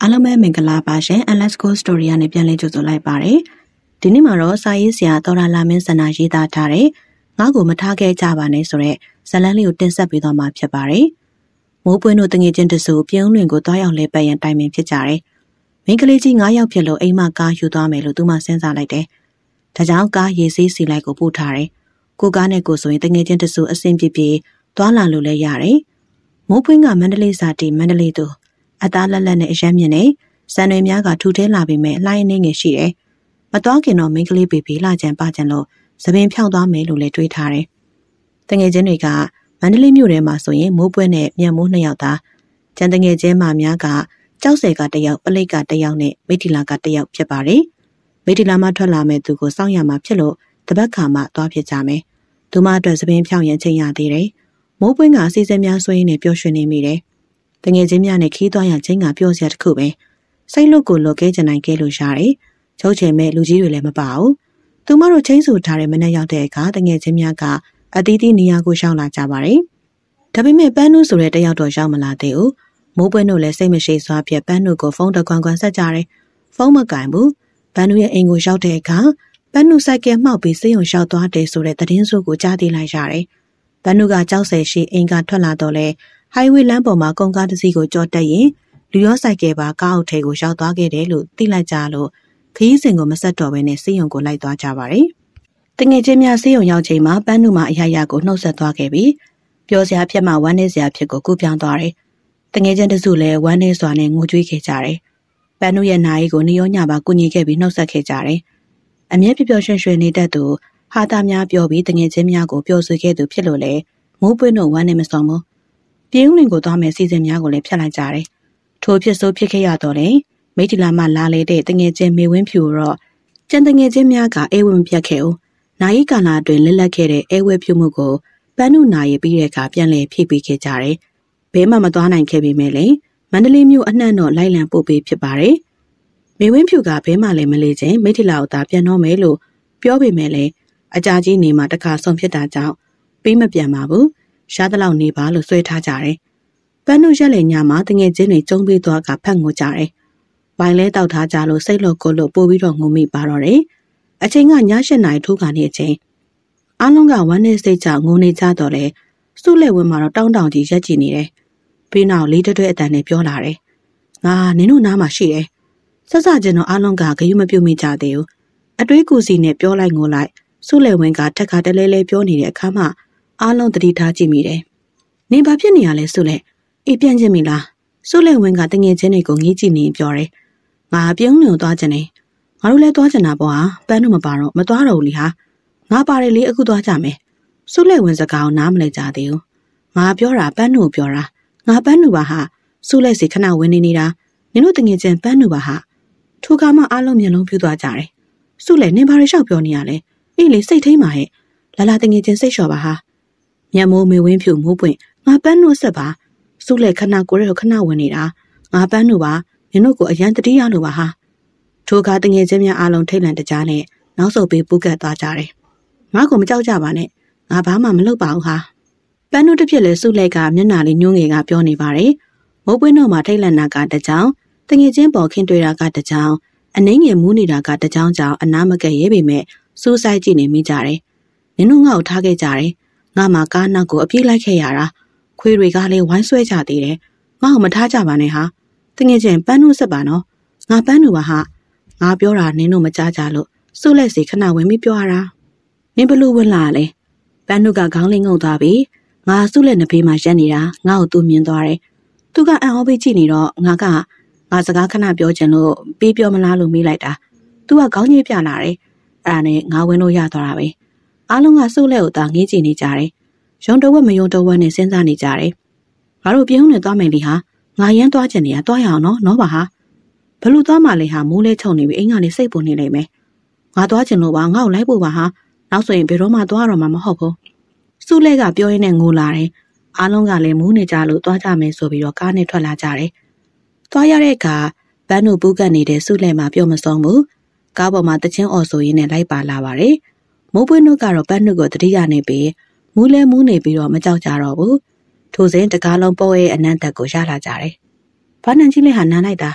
အားလုံးပဲမင်္ဂလာပါရှင် Alasco Story နဲ့ပြန်လည်ကြိုဆိုလိုက်ပါရစေ။ဒီနေ့မှာတော့စာရေးဆရာတော်ရာလာမင်းစန္ဒာရေးသားထားတဲ့ငါ့ကိုမထားခဲ့ကြပါနဲ့ဆိုတဲ့ဇာတ်လမ်းလေးကိုတင်ဆက်ပေးသွားမှာဖြစ်ပါတယ်။မိုးပွင့်တို့တငယ်ချင်းတစုပြုံးလွင်ကိုတွားရောက်လဲပတ်ရန်တိုင်ပင်ဖြစ်ကြတယ်။မိန်းကလေးကြီး9ယောက်ဖြစ်လို့အိမ်မကားယူသွားမယ်လို့သူမှစဉ်းစားလိုက်တယ်။ဒါကြောင့်ကားရေးစီးစီလိုက်ကိုပို့ထားတယ်။ကိုကားနဲ့ကိုဆိုရင်တငယ်ချင်းတစုအဆင်ပြေပြေတွားလာလို့လဲရတယ်။မိုးပွင့်ကမန္တလေးစာတီမန္တလေးသူအသားလက်လက်နဲ့အယမ်းမြင့်နေစံတွေများကထူထဲလာပေမဲ့လှိုင်းနေငယ်ရှိတယ်။မတော်ခင်တော့မိန်းကလေးပေပေလှကြံပါကြံလို့သပင်ဖြောင်းသွားမယ်လို့လည်းတွေးထားတယ်။တငယ်ချင်းတွေကမန္တလေးမြို့ထဲမှာဆိုရင်မိုးပွဲနဲ့မြန်မိုး2ယောက်သားကျန်တငယ်ချင်းမများကကြောက်ဆယ်က1ယောက်ပလိတ်က1ယောက်နဲ့မိထီလာက1ယောက်ဖြစ်ပါတယ်။မိထီလာမှထွက်လာမဲ့သူကိုစောင့်ရမှာဖြစ်လို့တပတ်ခါမှသွားဖြစ်ကြမယ်။သူမအတွက်သပင်ဖြောင်းရန်ချိန်ရသေးတယ်။မိုးပွင့်ကအစီအစဉ်များဆွေးနေပျော်ရွှင်နေမိတယ်။တငယ်ချင်းများနဲ့ခီးသွားရချိန်ကပျော်စရာတစ်ခုပဲ။စိတ်လွတ်ကိုလွတ်ခဲ့ကြနိုင်ခဲ့လို့ရတယ်။ချုပ်ချယ်မဲ့လူကြီးတွေလည်းမပါဘူး။သူမတို့ချင်းဆူထားတဲ့မနေ့ရောက်တဲ့အခါတငယ်ချင်းများကအသီးသီးနေရာကိုရှောင်လာကြပါတယ်။ဒါပေမဲ့ပန်းနုဆိုတဲ့တယောက်တော့ရောက်မလာသေးဘူး။မိုးပွင့်တို့လည်းစိတ်မရှိစွာဖြတ်ပန်းနုကိုဖုန်းတစ်ခွန်းဆက်ကြတယ်။ဖုန်းမကင်ဘူး။ပန်းနုရဲ့အိမ်ကိုရောက်တဲ့အခါပန်းနုစိုက်ကဲမှောက်ပြီးစေးရုံရောက်သွားတယ်ဆိုတဲ့သတင်းစိုးကိုကြားသိလိုက်ရတယ်။ပန်းနုကကြောက်ဆယ်ရှိအိမ်ကထွက်လာတော့လဲဟိုင်ဝေးလမ်းပေါ်မှာကုန်ကားတစ်စီးကိုကြော်တက်ရင်လူရောဆိုင်ကဲပါကားအုပ်ထဲကိုရောက်သွားခဲ့တယ်လို့သိလိုက်ကြလို့ခရီးစဉ်ကိုမဆက်တော့ဘဲနဲ့စေးရုံကိုလိုက်သွားကြပါတယ်။တငယ်ချင်းများစေးရုံရောက်ချိန်မှာပန်းနုမှာအရာကိုနှုတ်ဆက်သွားခဲ့ပြီးပြောစရာဖြစ်မှဝမ်းနည်းစရာဖြစ်ကိုကူးပြောင်းသွားတယ်။တငယ်ချင်းတစုလည်းဝမ်းနည်းစွာနဲ့ငိုကြွေးခဲ့ကြတယ်။ပန်းနုရဲ့နာရီကိုနေရောညပါကူညီခဲ့ပြီးနှုတ်ဆက်ခဲ့ကြတယ်။အမြဲပျော်ရွှင်ရွှင်နေတတ်သူဟာတာများပြောပြီးတငယ်ချင်းများကိုပျော်ဆွေခဲ့သူဖြစ်လို့လေမိုးပွင့်တို့ဝမ်းနည်းမဆောင်ဘူး။ပြင်းဦးလင်ကိုသွားမယ်စီစဉ်များကိုလည်းဖျက်လိုက်ကြတယ်။ထိုဖြစ်ဆိုဖြစ်ခဲ့ရတော့လေမိထီလာမှလာလေတဲ့တငယ်ချင်းမေဝင်းဖြူတော့ကျန်တငယ်ချင်းများကအေးဝင်းပြတ်ခဲ့ဦး။နာရီကာလအတွင်းလက်လက်ခဲ့တဲ့အေးဝဲဖြူမှုကိုပန်းနုနာရီပြီးတဲ့အခါပြန်လည်ဖြည့်ပေးခဲ့ကြတယ်။ဘဲမှမသွားနိုင်ခဲ့ပေမဲ့လေမန္တလေးမြို့အနှံ့တော့လိုက်လံပို့ပေးဖြစ်ပါတယ်။မေဝင်းဖြူကဘဲမှလည်းမလေးချင်းမိထီလာကိုသာပြန်တော့မယ်လို့ပြောပေမဲ့လေအကြာကြီးနေမှတခါဆုံးဖြစ်တာကြောင့်ပေးမပြန်ပါဘူး။ရှားတလောက်နေပါလို့ဆွဲထားကြတယ်။ပန်းနုရက်လေညမှာတငယ်ချင်းတွေကျုံပေးသွားကဖက်ငိုကြတယ်။ဝိုင်လဲတောက်ထားကြလို့စိတ်လို့ကိုလို့ပို့ပြီးတော့ငုံမိပါတော့တယ်။အချိန်ကည8နာရီထိုးခါနေအချိန်အားလုံးကဝမ်းနဲ့စိတ်ကြောင့်ငုံနေကြတော့လေစုလက်ဝင်းမှာတော့တောင်းတောင်ကြီးရက်ကြည့်နေတယ်။ပြီးနောက်လေးတွဲအတန်နဲ့ပြောလာတယ်။ငါနင်တို့နားမှာရှိတယ်။ဆက်စချင်းတော့အားလုံးကဂယုမပြုတ်မိကြသေးဘူး။အတွေးကူစီနဲ့ပြောလိုက်ငိုလိုက်စုလက်ဝင်းကထက်ကတလဲလဲပြောနေတဲ့အခါမှအားလုံးတတိထားကြည့်မိတယ်။နေဘာဖြစ်နေရလဲစုလက်အေးပြန်ချင်းမိလားစုလက်ဝင်းကတငယ်ချင်းတွေကိုငေးကြည့်နေပြောတယ်။ငါပြုံးလုံသွားချင်တယ်။ငါတို့လည်းသွားချင်တာပေါ့ဟာပန်းတို့မပါတော့မသွားတော့ဘူးလीဟာငါပါတယ်လေအခုသွားကြမယ်။စုလက်ဝင်းစကားကိုနားမလဲကြသေးဘူး။ငါပြောတာပန်းတို့ပြောတာငါပန်းတို့ပါဟာစုလက်စီခဏဝင်နေနေတာနင်တို့တငယ်ချင်းပန်းတို့ပါဟာထိုကမှအားလုံးမျက်လုံးပြူသွားကြတယ်။စုလက်နင်ဘာတွေလျှောက်ပြောနေရလဲအေးလေစိတ်ထိန်ပါဟဲ့လာလာတငယ်ချင်းစိတ်လျှော့ပါဟာမျက်မိုးမေဝင်းဖြူမိုးပွင့်ငါပန်းတို့ဆက်ပါစုလက်ခဏကိုရဲခဏဝင်နေတာငါပန်းတို့ပါနင်တို့ကိုအရန်တတိယလို့ပါဟာထိုကတငယ်ချင်းများအားလုံးထိတ်လန့်တကြားနဲ့နောက်ဆုတ်ပြီးပူကတ်သွားကြတယ်ငါကိုမကြောက်ကြပါနဲ့ငါဘာမှမလုပ်ပါဘူးဟာပန်းတို့တစ်ဖြစ်လဲစုလက်ကမျက်နှာလေးညှိုးငယ်ကပြောနေပါတယ်မိုးပွင့်တော့မှထိတ်လန့်တာကတကြောင်တငယ်ချင်းပေါ်ခင်းတွေ့တာကတကြောင်အနှင်းငယ်မူးနေတာကတကြောင်ကြောင်အနားမကက်ရဲပေမဲ့စူးစိုက်ကြည့်နေမိကြတယ်နင်တို့ငါ့ကိုထားခဲ့ကြတယ်ငါမှကားနောက်ကိုအပြေးလိုက်ခဲ့ရတာခွေးတွေကလည်းဝိုင်းဆွဲကြသေးတယ်ငါ့ကိုမထားကြပါနဲ့ဟာတငယ်ချင်းပန်းတို့ဆက်ပါနော်ငါပန်းတို့ပါဟာငါပြောတာနင်တို့မကြားကြလို့စုလက်စီခဏဝင်ပြီးပြောရတာနင်ဘလို့ဝင်လာလဲပန်းတို့ကခေါင်းလေးငုံသွားပြီးငါစုလက်နှစ်ဖေးမှာရက်နေတာငါ့ကိုသူ့မြင်သွားတယ်သူကအံ့ဩပြီးကြည့်နေတော့ငါစကားခဏပြောချင်လို့ပြီးပြောမလားလို့မေးလိုက်တာသူကခေါင်းကြီးပြလာတယ်အဲ့ဒါနဲ့ငါဝင်လို့ရသွားတာပဲအားလုံးကစုလက်ကိုသာငေးကြည့်နေကြတယ်ရုံတဝက်မယုံတဝက်နဲ့စဉ်းစားနေကြတယ်ငါတို့ပြင်းဦးနဲ့သွားမယ်လေဟာငါရမ်းသွားချင်နေရသွားရအောင်နော်ပါဟာဘလို့သွားမှလဲဟာမိုးလဲချုံနေပြီအိမ်ကနေစိတ်ပူနေလိမ့်မယ်ငါသွားချင်လို့ပါငါ့ကိုလိုက်ဖို့ပါဟာနောက်ဆိုရင်ဘယ်တော့မှသွားတော့မှာမဟုတ်ဘူးစုလက်ကပြောရင်းနဲ့ငိုလာတယ်အားလုံးကလည်းမူးနေကြလို့သွားကြမယ်ဆိုပြီးတော့ကားနဲ့ထွက်လာကြတယ်သွားရတဲ့အခါဘန်းတို့ပူးကတ်နေတဲ့စုလက်မှာပြောမဆုံးဘူးကားပေါ်မှာတချင်းအော်ဆိုရင်းနဲ့လိုက်ပါလာပါတယ်မိုးပွင့်တို့ကတော့ဘန်းတို့ကိုတတိယနေပြီးမူးလဲမူးနေပြီးတော့မကြောက်ကြတော့ဘူးထိုစဉ်တကားလုံးပေါ်ရဲ့အနံ့တက်ကိုရလာကြတယ်ဘာနန်ကြီးလေးဟာနန်းလိုက်တာ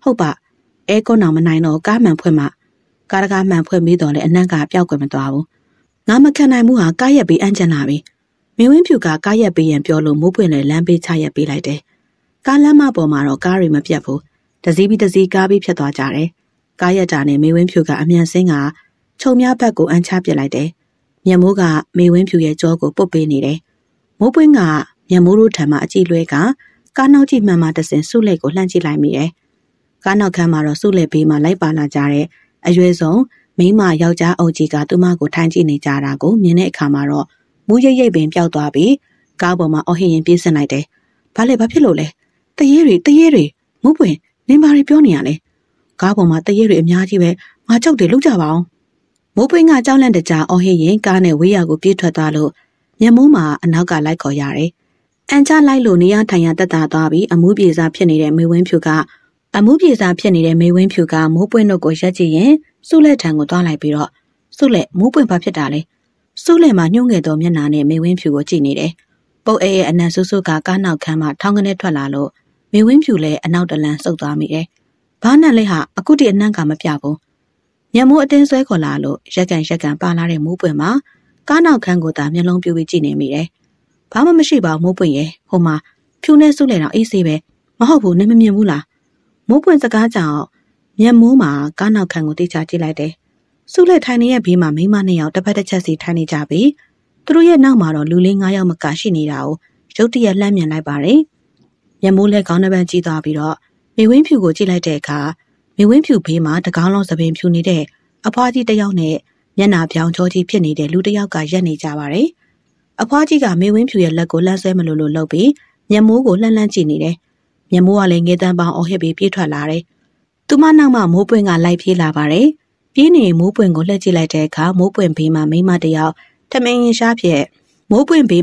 ဟုတ်ပါအဲကုန်းအောင်မနိုင်တော့ကားမှန်ဖွင့်မှကားတကားမှန်ဖွင့်ပြီးတော့လေအနံ့ကပျောက်ကွယ်မသွားဘူးငါမခံနိုင်ဘူးဟာကားရက်ပြီးအန်းချင်လာပြီမင်းဝင်းဖြူကကားရက်ပြီးရင်ပြောလို့မိုးပွင့်လေလမ်းပေးချရက်ပေးလိုက်တယ်ကားလမ်းမပေါ်မှာတော့ကားတွေမပြတ်ဘူးတစည်းပြီးတစည်းကားပြီးဖြစ်သွားကြတယ်ကားရက်တာနဲ့မင်းဝင်းဖြူကအမြန်ဆင်းကခြုံများဘက်ကိုအန်းချပစ်လိုက်တယ်မြတ်မိုးကမင်းဝင်းဖြူရဲ့ကြောကိုပုတ်ပေးနေတယ်မိုးပွင့်ကမြတ်မိုးတို့ထံမှာအကြည့်လွဲကကားနောက်ကြည့်မှန်မှတဆင်စုလက်ကိုလှမ်းကြည့်လိုက်မိတယ်ကားနောက်ခန်းမှာတော့စုလက်ဘေးမှာလိုက်ပါလာကြတဲ့အရွယ်ဆုံးမိန်းမယောက်ျားအုပ်ကြီးကသူမကိုထိုင်ကြည့်နေကြတာကိုမြင်တဲ့အခါမှာတော့မူးရိပ်ရိပ်ပင်ပျောက်သွားပြီးကားပေါ်မှာအော်ဟစ်ရင်ပြေးဆင်းလိုက်တယ်။ဘာဖြစ်လို့လဲ။တရေတွေမိုးပွင့်နင်ဘာတွေပြောနေရလဲ။ကားပေါ်မှာတရေတွေအများကြီးပဲငါကြောက်တယ်လောက်ကြပါအောင်။မိုးပွင့်ကကြောက်လန့်တကြားအော်ဟစ်ရင်ကားနဲ့ဝေးရကိုပြေးထွက်သွားလို့မျက်မိုးမှာအနောက်ကလိုက်ခေါ်ရတယ်။အန်ချလိုက်လို့နေရထိုင်ရတက်တာသွားပြီးအမှုပြေစာဖြစ်နေတဲ့မေဝင်းဖြူကမိုးပွင့်တို့ကိုရက်ကြည့်ရင်စုလက်ထံကိုသွားလိုက်ပြီးတော့စုလက်မိုးပွင့်ဘာဖြစ်တာလဲစုလက်မှာညှို့ငယ်သောမျက်နှာနဲ့မေဝင်းဖြူကိုကြည့်နေတယ်ပုတ်အေးရဲ့အနံ့ဆူဆူကကားနောက်ခန်းမှာထောင်းကနေထွက်လာလို့မေဝင်းဖြူလည်းအနောက်တလန်စုပ်သွားမိတယ်ဘာနဲ့လဲဟာအခုတည်းအနံ့ကမပြဘူးညမိုးအတင်းဆွဲခေါ်လာလို့ရက်ကန်ပါလာတဲ့မိုးပွင့်မှာကားနောက်ခန်းကိုသာမျက်လုံးပြူပြီးကြည့်နေမိတယ်ဘာမှမရှိပါဘူးမိုးပွင့်ရဲ့ဟိုမှာဖြူနဲ့စုလက်တော့အေးဆေးပဲမဟုတ်ဘူးနင်မမြင်ဘူးလားမိုးပွင့်စကားကြောင့်မျက်မိုးမှာကားနောက်ခန်းကိုတိကျကြည့်လိုက်တယ်။စုလက်ထိုင်နေရဲ့ဘေးမှာမိန်းမ2ယောက်တစ်ဖက်တစ်ချက်စီထိုင်နေကြပြီးသူတို့ရဲ့နောက်မှာတော့လူလေး9ယောက်မကရှိနေတာကိုရုတ်တရက်လှမ်းမြင်လိုက်ပါတယ်။မျက်မိုးလည်းခေါင်းတစ်ပန်းကြည့်သွားပြီးတော့မေဝင်းဖြူကိုကြည့်လိုက်တဲ့အခါမေဝင်းဖြူဘေးမှာတကောင်းလုံးသပင်ဖြူနေတဲ့အဖွားကြီးတစ်ယောက်နဲ့မျက်နှာပြောင်ချောကြီးဖြစ်နေတဲ့လူတစ်ယောက်ကရက်နေကြပါတယ်။အဖွားကြီးကမေဝင်းဖြူရဲ့လက်ကိုလှမ်းဆွဲမလို့လုပ်ပြီးမျက်မိုးကိုလှမ်းကြည့်နေတယ်။မျက်မိုးကလည်းငေးတန်းပေါင်းအော်ဟစ်ပြီးပြေးထွက်လာတယ်။သူမနောက်မှမိုးပွင့်ကလိုက်ပြေးလာပါတယ်။ပြေးနေမိုးပွင့်ကိုလှည့်ကြည့်လိုက်တဲ့အခါမိုးပွင့်ဘေးမှာမိန်းမတစ်ယောက်ထမင်းရင်ရှားဖြစ်အ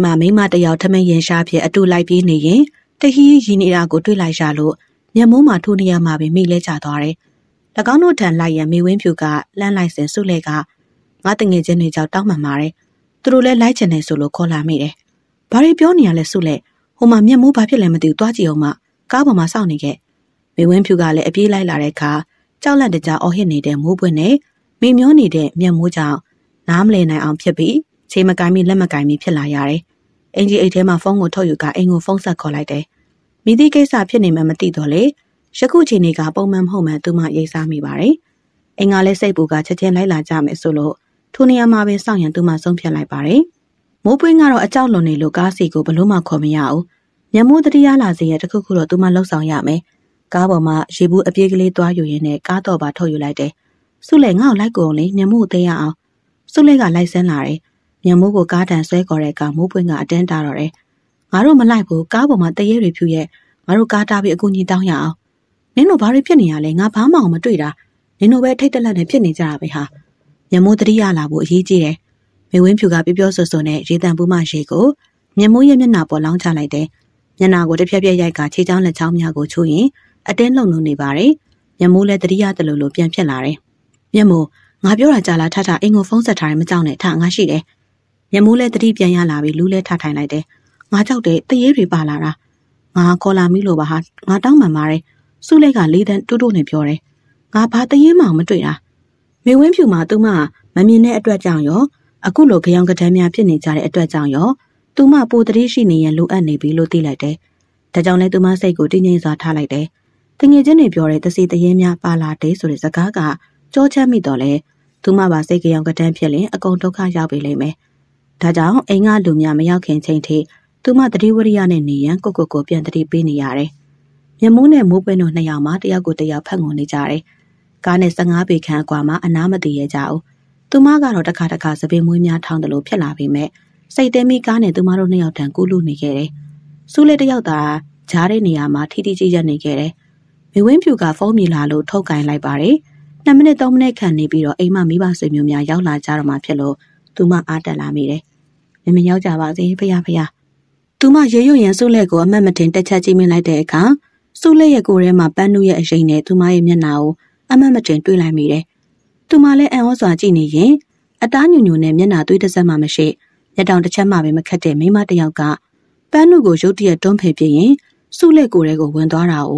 တူလိုက်ပြေးနေရင်တဟီးရီနေတာကိုတွေ့လိုက်ရလို့မျက်မိုးမှာထိုးနေရမှာပဲမိလဲကျသွားတယ်။၎င်းတို့ထံလိုက်ရမေဝင်းဖြူကလှမ်းလိုက်စဉ်စုလက်ကငါတငယ်ချင်းတွေကြောင့်တောင်းပန်ပါတယ်။သူတို့လည်းလိုက်ချင်တယ်ဆိုလို့ခေါ်လာမိတယ်။ဘာတွေပြောနေရလဲစုလက်ဟိုမှာမျက်မိုးဘာဖြစ်လဲမသိဘူးတွားကြည့်အောင်မှကားပေါ်မှာစောင့်နေခဲ့မေဝင်းဖြူကလည်းအပြေးလိုက်လာတဲ့အခါကြောက်လန့်တကြားအော်ဟစ်နေတဲ့မိုးပွင့်နဲ့မိမျောနေတဲ့မျက်မိုးကြောင့်နားမလည်နိုင်အောင်ဖြစ်ပြီးခြေမကိုင်းပြီးလက်မကိုင်းပြီးဖြစ်လာရတယ်။အင်ကြီးအိတ်ထဲမှာဖုန်းကိုထုတ်ယူကအိမ်ကိုဖုန်းဆက်ခေါ်လိုက်တယ်။မိသည့်ကိစ္စဖြစ်နေမှမသိတော့လေယခုချိန်ကပုံမှန်မဟုတ်မှသူမရိပ်စားမိပါတယ်။အိမ်ကလည်းစိတ်ပူကချက်ချင်းလိုက်လာကြမယ်ဆိုလို့ထိုနေရာမှာပဲစောင့်ရန်သူမဆုံးဖြတ်လိုက်ပါတယ်။မိုးပွင့်ကတော့အကြောက်လွန်နေလို့ကားစီကိုဘလို့မှခေါ်မရဘူး။မျက်မိုးတတိယလာစီရဲ့တခုခုတော့သူမလှုပ်ဆောင်ရမယ်။ကားပေါ်မှာရေဘူးအပြေးကလေးသွားယူရင်းနဲ့ကားတော့ပါထုတ်ယူလိုက်တယ်။စုလက်ငါ့ကိုလိုက်ကုန်လေမျက်မိုးကိုသိရအောင်စုလက်ကလိုက်ဆင်းလာတယ်။မျက်မိုးကိုကားတန်ဆွဲခေါ်တဲ့အခါမိုးပွင့်ကအတင်းတာတော့တယ်။ငါတို့မလိုက်ဘူးကားပေါ်မှာတရေတွေဖြူရဲ့ငါတို့ကားတားပြီးအကူကြီးတောင်းရအောင်။နင်တို့ဘာတွေဖြစ်နေရလဲငါဘာမှမတွေ့တာ။နင်တို့ပဲထိတ်တလန့်နဲ့ဖြစ်နေကြတာပဲဟာ။မျက်မိုးတတိယလာဖို့အရေးကြီးတယ်။မေဝင်းဖြူကပြောဆိုနဲ့ရေတံပူးမရေကိုမျက်မိုးရဲ့မျက်နှာပေါ်လောင်းချလိုက်တယ်။မျက်နှာကိုတစ်ဖြက်ဖြက်ရိုက်ကခြေချောင်းလက်ချောင်းများကိုချိုးရင်အတင်းလုံလုံနေပါတယ်။မျက်မိုးလည်းတတိယတလူလိုပြန်ဖြစ်လာတယ်။မျက်မိုးငါပြောတာကြာလာထထအိမ်ကိုဖုန်းဆက်ထားတယ်မကြောက်နဲ့ထငါရှိတယ်။မျက်မိုးလည်းတတိပြန်ရလာပြီးလူးလဲထထိုင်လိုက်တယ်။ငါကြောက်တယ်တရေတွေပါလာတာ။ငါခေါ်လာမိလို့ပါဟာငါတောင်းပန်ပါတယ်။စုလက်ကလေးတန်းတိုးတိုးနဲ့ပြောတယ်။ငါဘာတရေမှမတွေ့တာ။မေဝင်းဖြူမှာသူမမမြင်တဲ့အတွက်ကြောင့်ရောအခုလိုကြောင်ကတန်းများဖြစ်နေကြတဲ့အတွက်ကြောင့်ရောသူမပိုတတိရှိနေရင်လိုအပ်နေပြီလို့သိလိုက်တယ်။ဒါကြောင့်လဲသူမစိတ်ကိုတင်းငိမ့်စွာထားလိုက်တယ်။တငယ်ချင်းတွေပြောတဲ့တစီတရေများပါလာတယ်ဆိုတဲ့စကားကကြောချမ်းမိတော့လဲသူမပါစိတ်ကြောင်ကတန်းဖြစ်ရင်အကုန်ဒုက္ခရောက်ပြီလိမ့်မယ်။ဒါကြောင့်အိမ်ကလူများမရောက်ခင်ချိန်ထိသူမတတိဝရိယနဲ့နေရန်ကိုပြန်တတိပေးနေရတယ်။မျက်မိုးနဲ့မိုးပွင့်တို့နှစ်ယောက်မှတယောက်ကိုတယောက်ဖက်ငုံနေကြတယ်။ကားနဲ့15ပေခန့်အကွာမှာအနားမတည်ရကြဘူး။သူမကတော့တခါစပင်မွေးများထောင်းတယ်လို့ဖြစ်လာပေမဲ့စိတ်တဲမိကားနဲ့သူမတို့နှစ်ယောက်တန်ကူးလူနေခဲ့တယ်။စုလက်တယောက်သာကြားတဲ့နေရာမှာထီကြီးရက်နေခဲ့တယ်။မေဝင်းဖြူကဖုန်းမြည်လာလို့ထုတ်ကင်လိုက်ပါတယ်။2မိနစ်3မိနစ်ခန့်နေပြီးတော့အိမ်မမိဘဆွေမျိုးများရောက်လာကြတော့မှဖြစ်လို့သူမအားတက်လာမိတယ်။မရောက်ကြပါစေဖယား။သူမရေရွရန်စုလက်ကိုအမတ်မတင်တက်ချက်ကြည့်မြင်လိုက်တဲ့အခါစုလက်ရဲ့ကိုယ်ထဲမှာပန်းနုရဲ့အရှိန်နဲ့သူမရဲ့မျက်နှာကိုအမတ်မတင်တွေ့လိုက်မိတယ်။သူမလည်းအံ့ဩစွာကြည့်နေရင်အသားညူညူနဲ့မျက်နှာသွေးတစ်စက်မှမရှိမျက်တောင်တစ်ချက်မှပဲမခတ်တဲ့မိန်းမတစ်ယောက်ကပန်းနုကိုရုတ်တရက်တွန်းဖယ်ပြရင်စုလက်ကိုယ်ထဲကိုဝင်သွားတာကိုမျ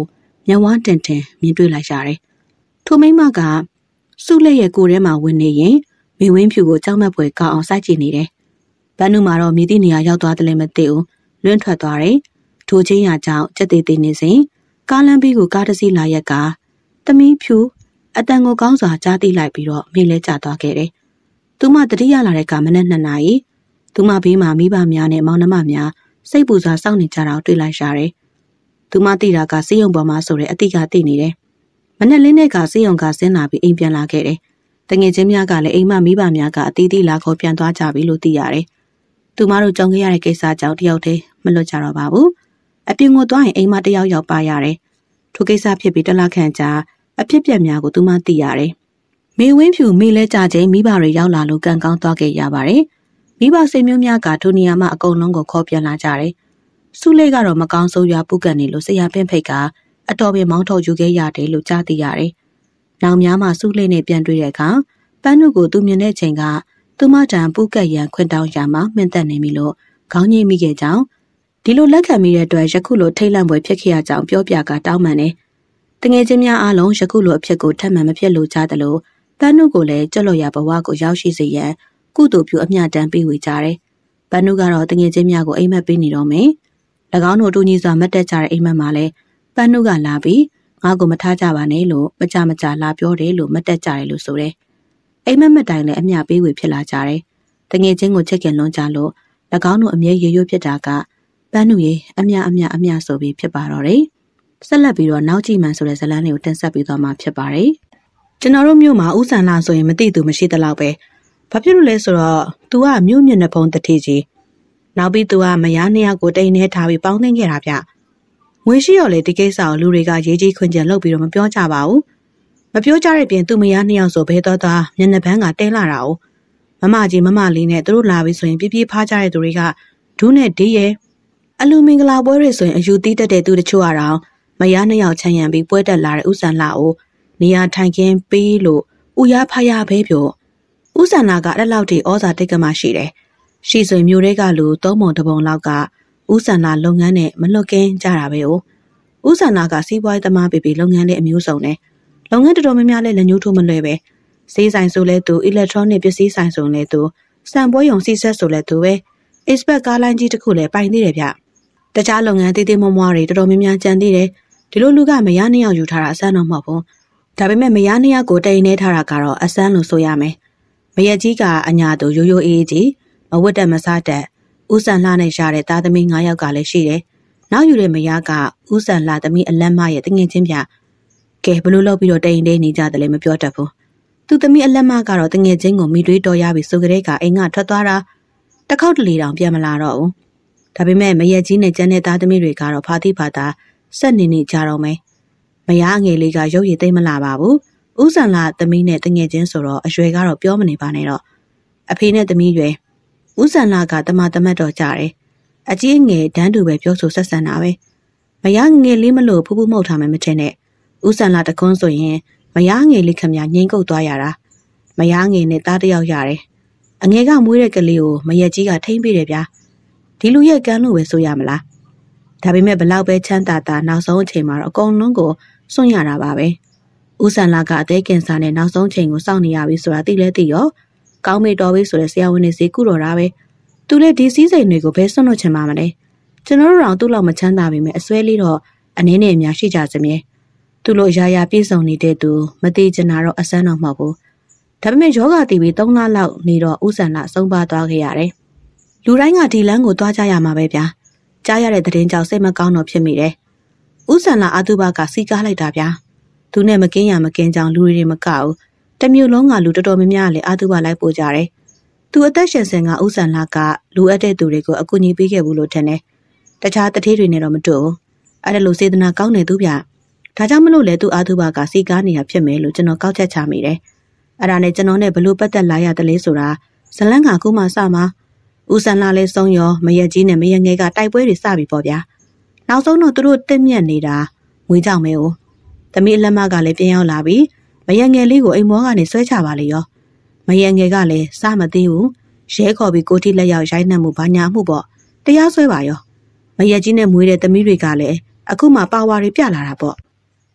မျက်ဝန်းတင်တင်မြင်တွေ့လိုက်ရတယ်။ထိုမိန်းမကစုလက်ရဲ့ကိုယ်ထဲမှာဝင်နေရင်မေဝင်းဖြူကိုကြောက်မက်ဖွယ်ကောင်းအောင်စိုက်ကြည့်နေတယ်။ဘန်းနုမှာတော့မြေတိနေရာရောက်သွားတယ်လည်းမသိဘူး။လွင့်ထွက်သွားတယ်။ထိုချင်းရာကြောင့်ကြက်သေးသေးနေစဉ်ကားလမ်းဘေးကိုကားတစ်စီးလာရက်ကသမီးဖြူအတန်ကိုကောင်းစွာကြားသိလိုက်ပြီးတော့မေလဲကျသွားခဲ့တယ်။သူမတတိယလာတဲ့ကမနက်2 နာရီသူမဘေးမှာမိဘများနဲ့မောင်နှမများစိတ်ပူစွာစောင့်နေကြတာကိုတွေ့လိုက်ရတယ်။သူမသိတာကစေယုံပေါ်မှာဆိုတဲ့အတိကသိနေတယ်။မနက်လင်းတဲ့ကစေယုံကဆင်းလာပြီးအိမ်ပြန်လာခဲ့တယ်။တငယ်ချင်းများကလည်းအိမ်မမိဘများကအတီးတီးလာခေါ်ပြန်သွားကြပြီလို့သိရတယ်။သူမတို့ကြုံခဲ့ရတဲ့ကိစ္စကြောင့်တယောက်တည်းမလွတ်ကြတော့ပါဘူး။အပြင်ကိုသွားရင်အိမ်မတစ်ယောက်ရောက်ပါရတယ်။ထိုကိစ္စဖြစ်ပြီးတလခန့်ကြာအဖြစ်ပြက်များကိုသူမသိရတယ်။မေဝင်းဖြူမေလဲကြချိန်မိဘတွေရောက်လာလို့ကံကောင်းသွားခဲ့ရပါတယ်။မိဘစိတ်မျိုးများကထိုနေရာမှာအကုန်လုံးကိုခေါ်ပြန်လာကြတယ်။စုလေးကတော့မကောင်းဆိုးရွားပုကန်နေလို့ဆရာပင့်ဖိတ်ကအတော်ပင်မောင်းထုတ်ယူခဲ့ရတယ်လို့ကြားသိရတယ်။နောက်များမှစုလေးနဲ့ပြန်တွေ့တဲ့အခါပန်းနုကိုသူမြင်တဲ့ချိန်ကသူမတန်ပုကက်ရန်ခွင့်တောင်းရမှာမှင့်သက်နေပြီလို့ခေါင်းငိမ့်မိခဲ့ကြောင်းဒီလိုလက်ခံမိတဲ့အတွက်ယခုလိုထိတ်လန့်ပွဲဖြစ်ခဲ့ရကြောင်းပြောပြကတောင်းပန်တယ်။တငယ်ချင်းများအားလုံးယခုလိုအဖြစ်ကိုထပ်မံမဖြစ်လို့ကြားတယ်လို့ပန်းနုကိုလည်းကြွလော်ရဘဝကိုရောက်ရှိစေရန်ကုသိုလ်ပြုအမျှတမ်းပေးဝေကြတယ်။ပန်းနုကတော့တငယ်ချင်းများကိုအိမ်မက်ပေးနေတော့မယ်။၎င်းတို့တူညီစွာမတ်တက်ကြတဲ့အိမ်မက်မှာလည်းပန်းနုကလာပြီးငါ့ကိုမထားကြပါနဲ့လို့မကြလာပြောတယ်လို့မတ်တက်ကြတယ်လို့ဆိုတယ်။အိမ်မက်တိုင်လည်းအမျှပေးဝေဖြစ်လာကြတယ်။တငယ်ချင်းကိုချစ်ခင်လွန်ကြလို့၎င်းတို့အမြဲရေရွဖြစ်တာကပန်းနုရေအမျှဆိုပြီးဖြစ်ပါတော့တယ်။ဆက်လက်ပြီးတော့နောက်ကြည့်မှန်ဆိုတဲ့ဇာတ်လမ်းလေးကိုတင်ဆက်ပေးသွားမှာဖြစ်ပါတယ်။ကျွန်တော်တို့မြို့မှာဥဆန်လာဆိုရင်မသိသူမရှိသလောက်ပဲ။ဘာဖြစ်လို့လဲဆိုတော့ तू ကမြို့မျက်နှာဖုံးတတိကြီးနောက်ပြီး तू ကမယား2 ယောက်ကိုတိမ်နေထားပြီးပေါင်းသိမ်းခဲ့တာဗျ။ငွေရှိရောလေဒီကိစ္စကိုလူတွေကရေးကြီးခွင့်ကျန်လုပ်ပြီးတော့မပြောကြပါဘူး။မပြောကြတဲ့ပြင် तू မယား2 ယောက်ဆိုဘဲတော့မျက်နှာပန်းကတဲလာတာ哦။မမကြီးမမလေးနဲ့သူတို့လာပြီးဆိုရင်ပြဖားကြတဲ့သူတွေကဒူးနဲ့ဒီရဲ့အလူမင်္ဂလာပွဲတွေဆိုရင်အယူတီးတက်တဲ့သူတချို့ကတော့မယား2 ယောက်ချမ်းရံပြီးပွဲတက်လာတဲ့ဥဆန်လာကိုနေရာထိုင်ခင်းပေးလို့ဥရဖားရပဲပြောဥဆန်လာကအဲ့လောက်ထိဩဇာတိတ်ကမှရှိတယ်။ရှိဆိုမျိုးတွေကလူ3 ပုံ 1 ပုံလောက်ကဥဆန်လာလုပ်ငန်းနဲ့မလွတ်ကင်းကြတာပဲ哦။ဥဆန်လာကစီးပွားရေးသမားပေလုပ်ငန်းလေးအမျိုးစုံနဲ့လုပ်ငန်းတော်တော်များများလည်းလက်ညှိုးထိုးမလွယ်ပဲ။စေးဆိုင်ဆိုလဲသူ electronic ပစ္စည်းဆိုင်ဆိုလဲသူစံပွဲရုံစီဆက်ဆိုလဲသူပဲ expert ကားလိုင်းကြီးတစ်ခုလည်းပိုင်သေးတယ်ဗျ။တခြားလုပ်ငန်းသေးသေးမွှားတွေတော်တော်များများကြံသေးတယ်။ဒီလိုလူကမယား2 ယောက်ယူထားတာအဆန်းတော့မဟုတ်ဘူး။ဒါပေမဲ့မယား2 ယောက်ကိုတိမ်နေထားတာကတော့အဆန်းလို့ဆိုရမယ်။မရက်ကြီးကအညာတို့ရိုးရိုးအေးကြီးမဝတ်တက်မစားတက်ဥဆန်လှနဲ့ရတဲ့သားသမီး9 ယောက်ကလည်းရှိတယ်။နောက်ယူတဲ့မယားကဥဆန်လှသမီးအလက်မရဲ့တငင်ချင်းပြကဲဘလို့လောက်ပြီးတော့တိမ်နေနေကြတယ်လည်းမပြောတတ်ဘူး။သူသမီးအလက်မကတော့တငင်ချင်းကိုမိတွေးတော်ရပြီဆိုကြတဲ့ကအိမ်ကထွက်သွားတာတစ်ခေါက်တလေတောင်ပြန်မလာတော့ဘူး။ဒါပေမဲ့မရက်ကြီးနဲ့ကျန်တဲ့သားသမီးတွေကတော့ဖာတိဖာတာဆက်နေကြတော့မယ်။မယားငယ်လေးကရုပ်ရည်သိမ့်မလာပါဘူး။ဥဆန်လှသမီးနဲ့တငယ်ချင်းဆိုတော့အရွယ်ကတော့ပြောမနေပါနဲ့တော့အဖေနဲ့သမီးရွယ်ဥဆန်လှကတမတ်တော့ကြတယ်။အကြီးငယ်တန်းတူပဲပြောဆိုဆက်ဆံတာပဲ။မယားငယ်လေးမလို့ဖူးဖူးမှုတ်ထားမှမထင်နဲ့။ဥဆန်လှတခွန်းဆိုရင်မယားငယ်လေးခမညာငိမ့်ကုတ်သွားရတာ။မယားငယ်နဲ့သားတစ်ယောက်ရတယ်။အငယ်ကမွေးတဲ့ကလေးကိုမရက်ကြီးကထိမ့်ပေးတယ်ဗျာ။ဒီလူရဲ့ကန်းလို့ပဲဆိုရမလား။ဒါပေမဲ့ဘလောက်ပဲချမ်းသာတာနောက်ဆုံးအချိန်မှာတော့အကုန်လုံးကိုစွန့်ရတာပါပဲ။ဥဆန်လာကအသေးကင်ဆာနဲ့နောက်ဆုံးချိန်ကိုစောင့်နေရပြီဆိုတာသိလဲသိရောကောင်းမေတော်ပြီဆိုတဲ့ဆရာဝန်တွေစီကုတော်တာပဲ။သူလည်းဒီစည်းစိမ်တွေကိုဘယ်စွန့်လို့ချင်ပါမလဲ။ကျွန်တော်တို့တော့သူ့လောက်မချမ်းသာပြီမဲ့အစွဲလေးတော့အနည်းနဲ့အများရှိကြစမြဲ။သူ့လိုအရာပြည့်စုံနေတဲ့သူမသေးချင်တာတော့အဆန်းတော့မဟုတ်ဘူး။ဒါပေမဲ့ယောဂတည်ပြီး3 လလောက်နေတော့ဥဆန်လာဆုံးပါသွားခဲ့ရတယ်။လူတိုင်းကဒီလမ်းကိုသွားကြရမှာပဲဗျာ။ကြားရတဲ့သတင်းကြောင့်စိတ်မကောင်းတော့ဖြစ်မိတယ်။ဥဆန်လာအတုဘကစီကားလိုက်တာဗျာ။သူနဲ့မကင်းရမကင်းကြောင်လူတွေမကဘူး။တမျိုးလုံးကလူတော်တော်များများလည်းအတုဘလိုက်ပို့ကြတယ်။သူအသက်ရှင်စဉ်ကဥဆန်လာကလူအပ်တဲ့သူတွေကိုအကူအညီပေးခဲ့ဘူးလို့ထင်တယ်။တခြားတထေးတွေနဲ့တော့မတူဘူး။အဲ့ဒါလိုစေတနာကောင်းနေသူဗျ။ဒါကြောင့်မလို့လေသူအတုဘကစီကားနေတာဖြစ်မယ်လို့ကျွန်တော်ကောက်ချက်ချမိတယ်။အဲ့ဒါနဲ့ကျွန်တော်နဲ့ဘလို့ပတ်သက်လာရတယ်လေဆိုတာဇလန်းကခုမှစမှာဥဆန်လာလဲဆုံးရောမရက်ကြီးနဲ့မရက်ငယ်ကတိုက်ပွဲတွေစပြီပေါ့ဗျာ။နောက်ဆုံးတော့သူတို့တက်မြက်နေတာငွေကြောင်မဲ哦။သမီးအလက်မကလည်းပြန်ရောက်လာပြီးမရက်ငယ်လေးကိုအိမ်မောကနေဆွဲချပါလေရော။မရက်ငယ်ကလည်းစမသိဘူး။ရဲခေါ်ပြီးကိုတိလက်ရောက်ရိုက်နှက်မှုဘာညာမှုပေါ့။တရားဆွဲပါရော။မရက်ကြီးနဲ့မွေးတဲ့သမီးတွေကလည်းအခုမှပါဝါတွေပြလာတာပေါ့။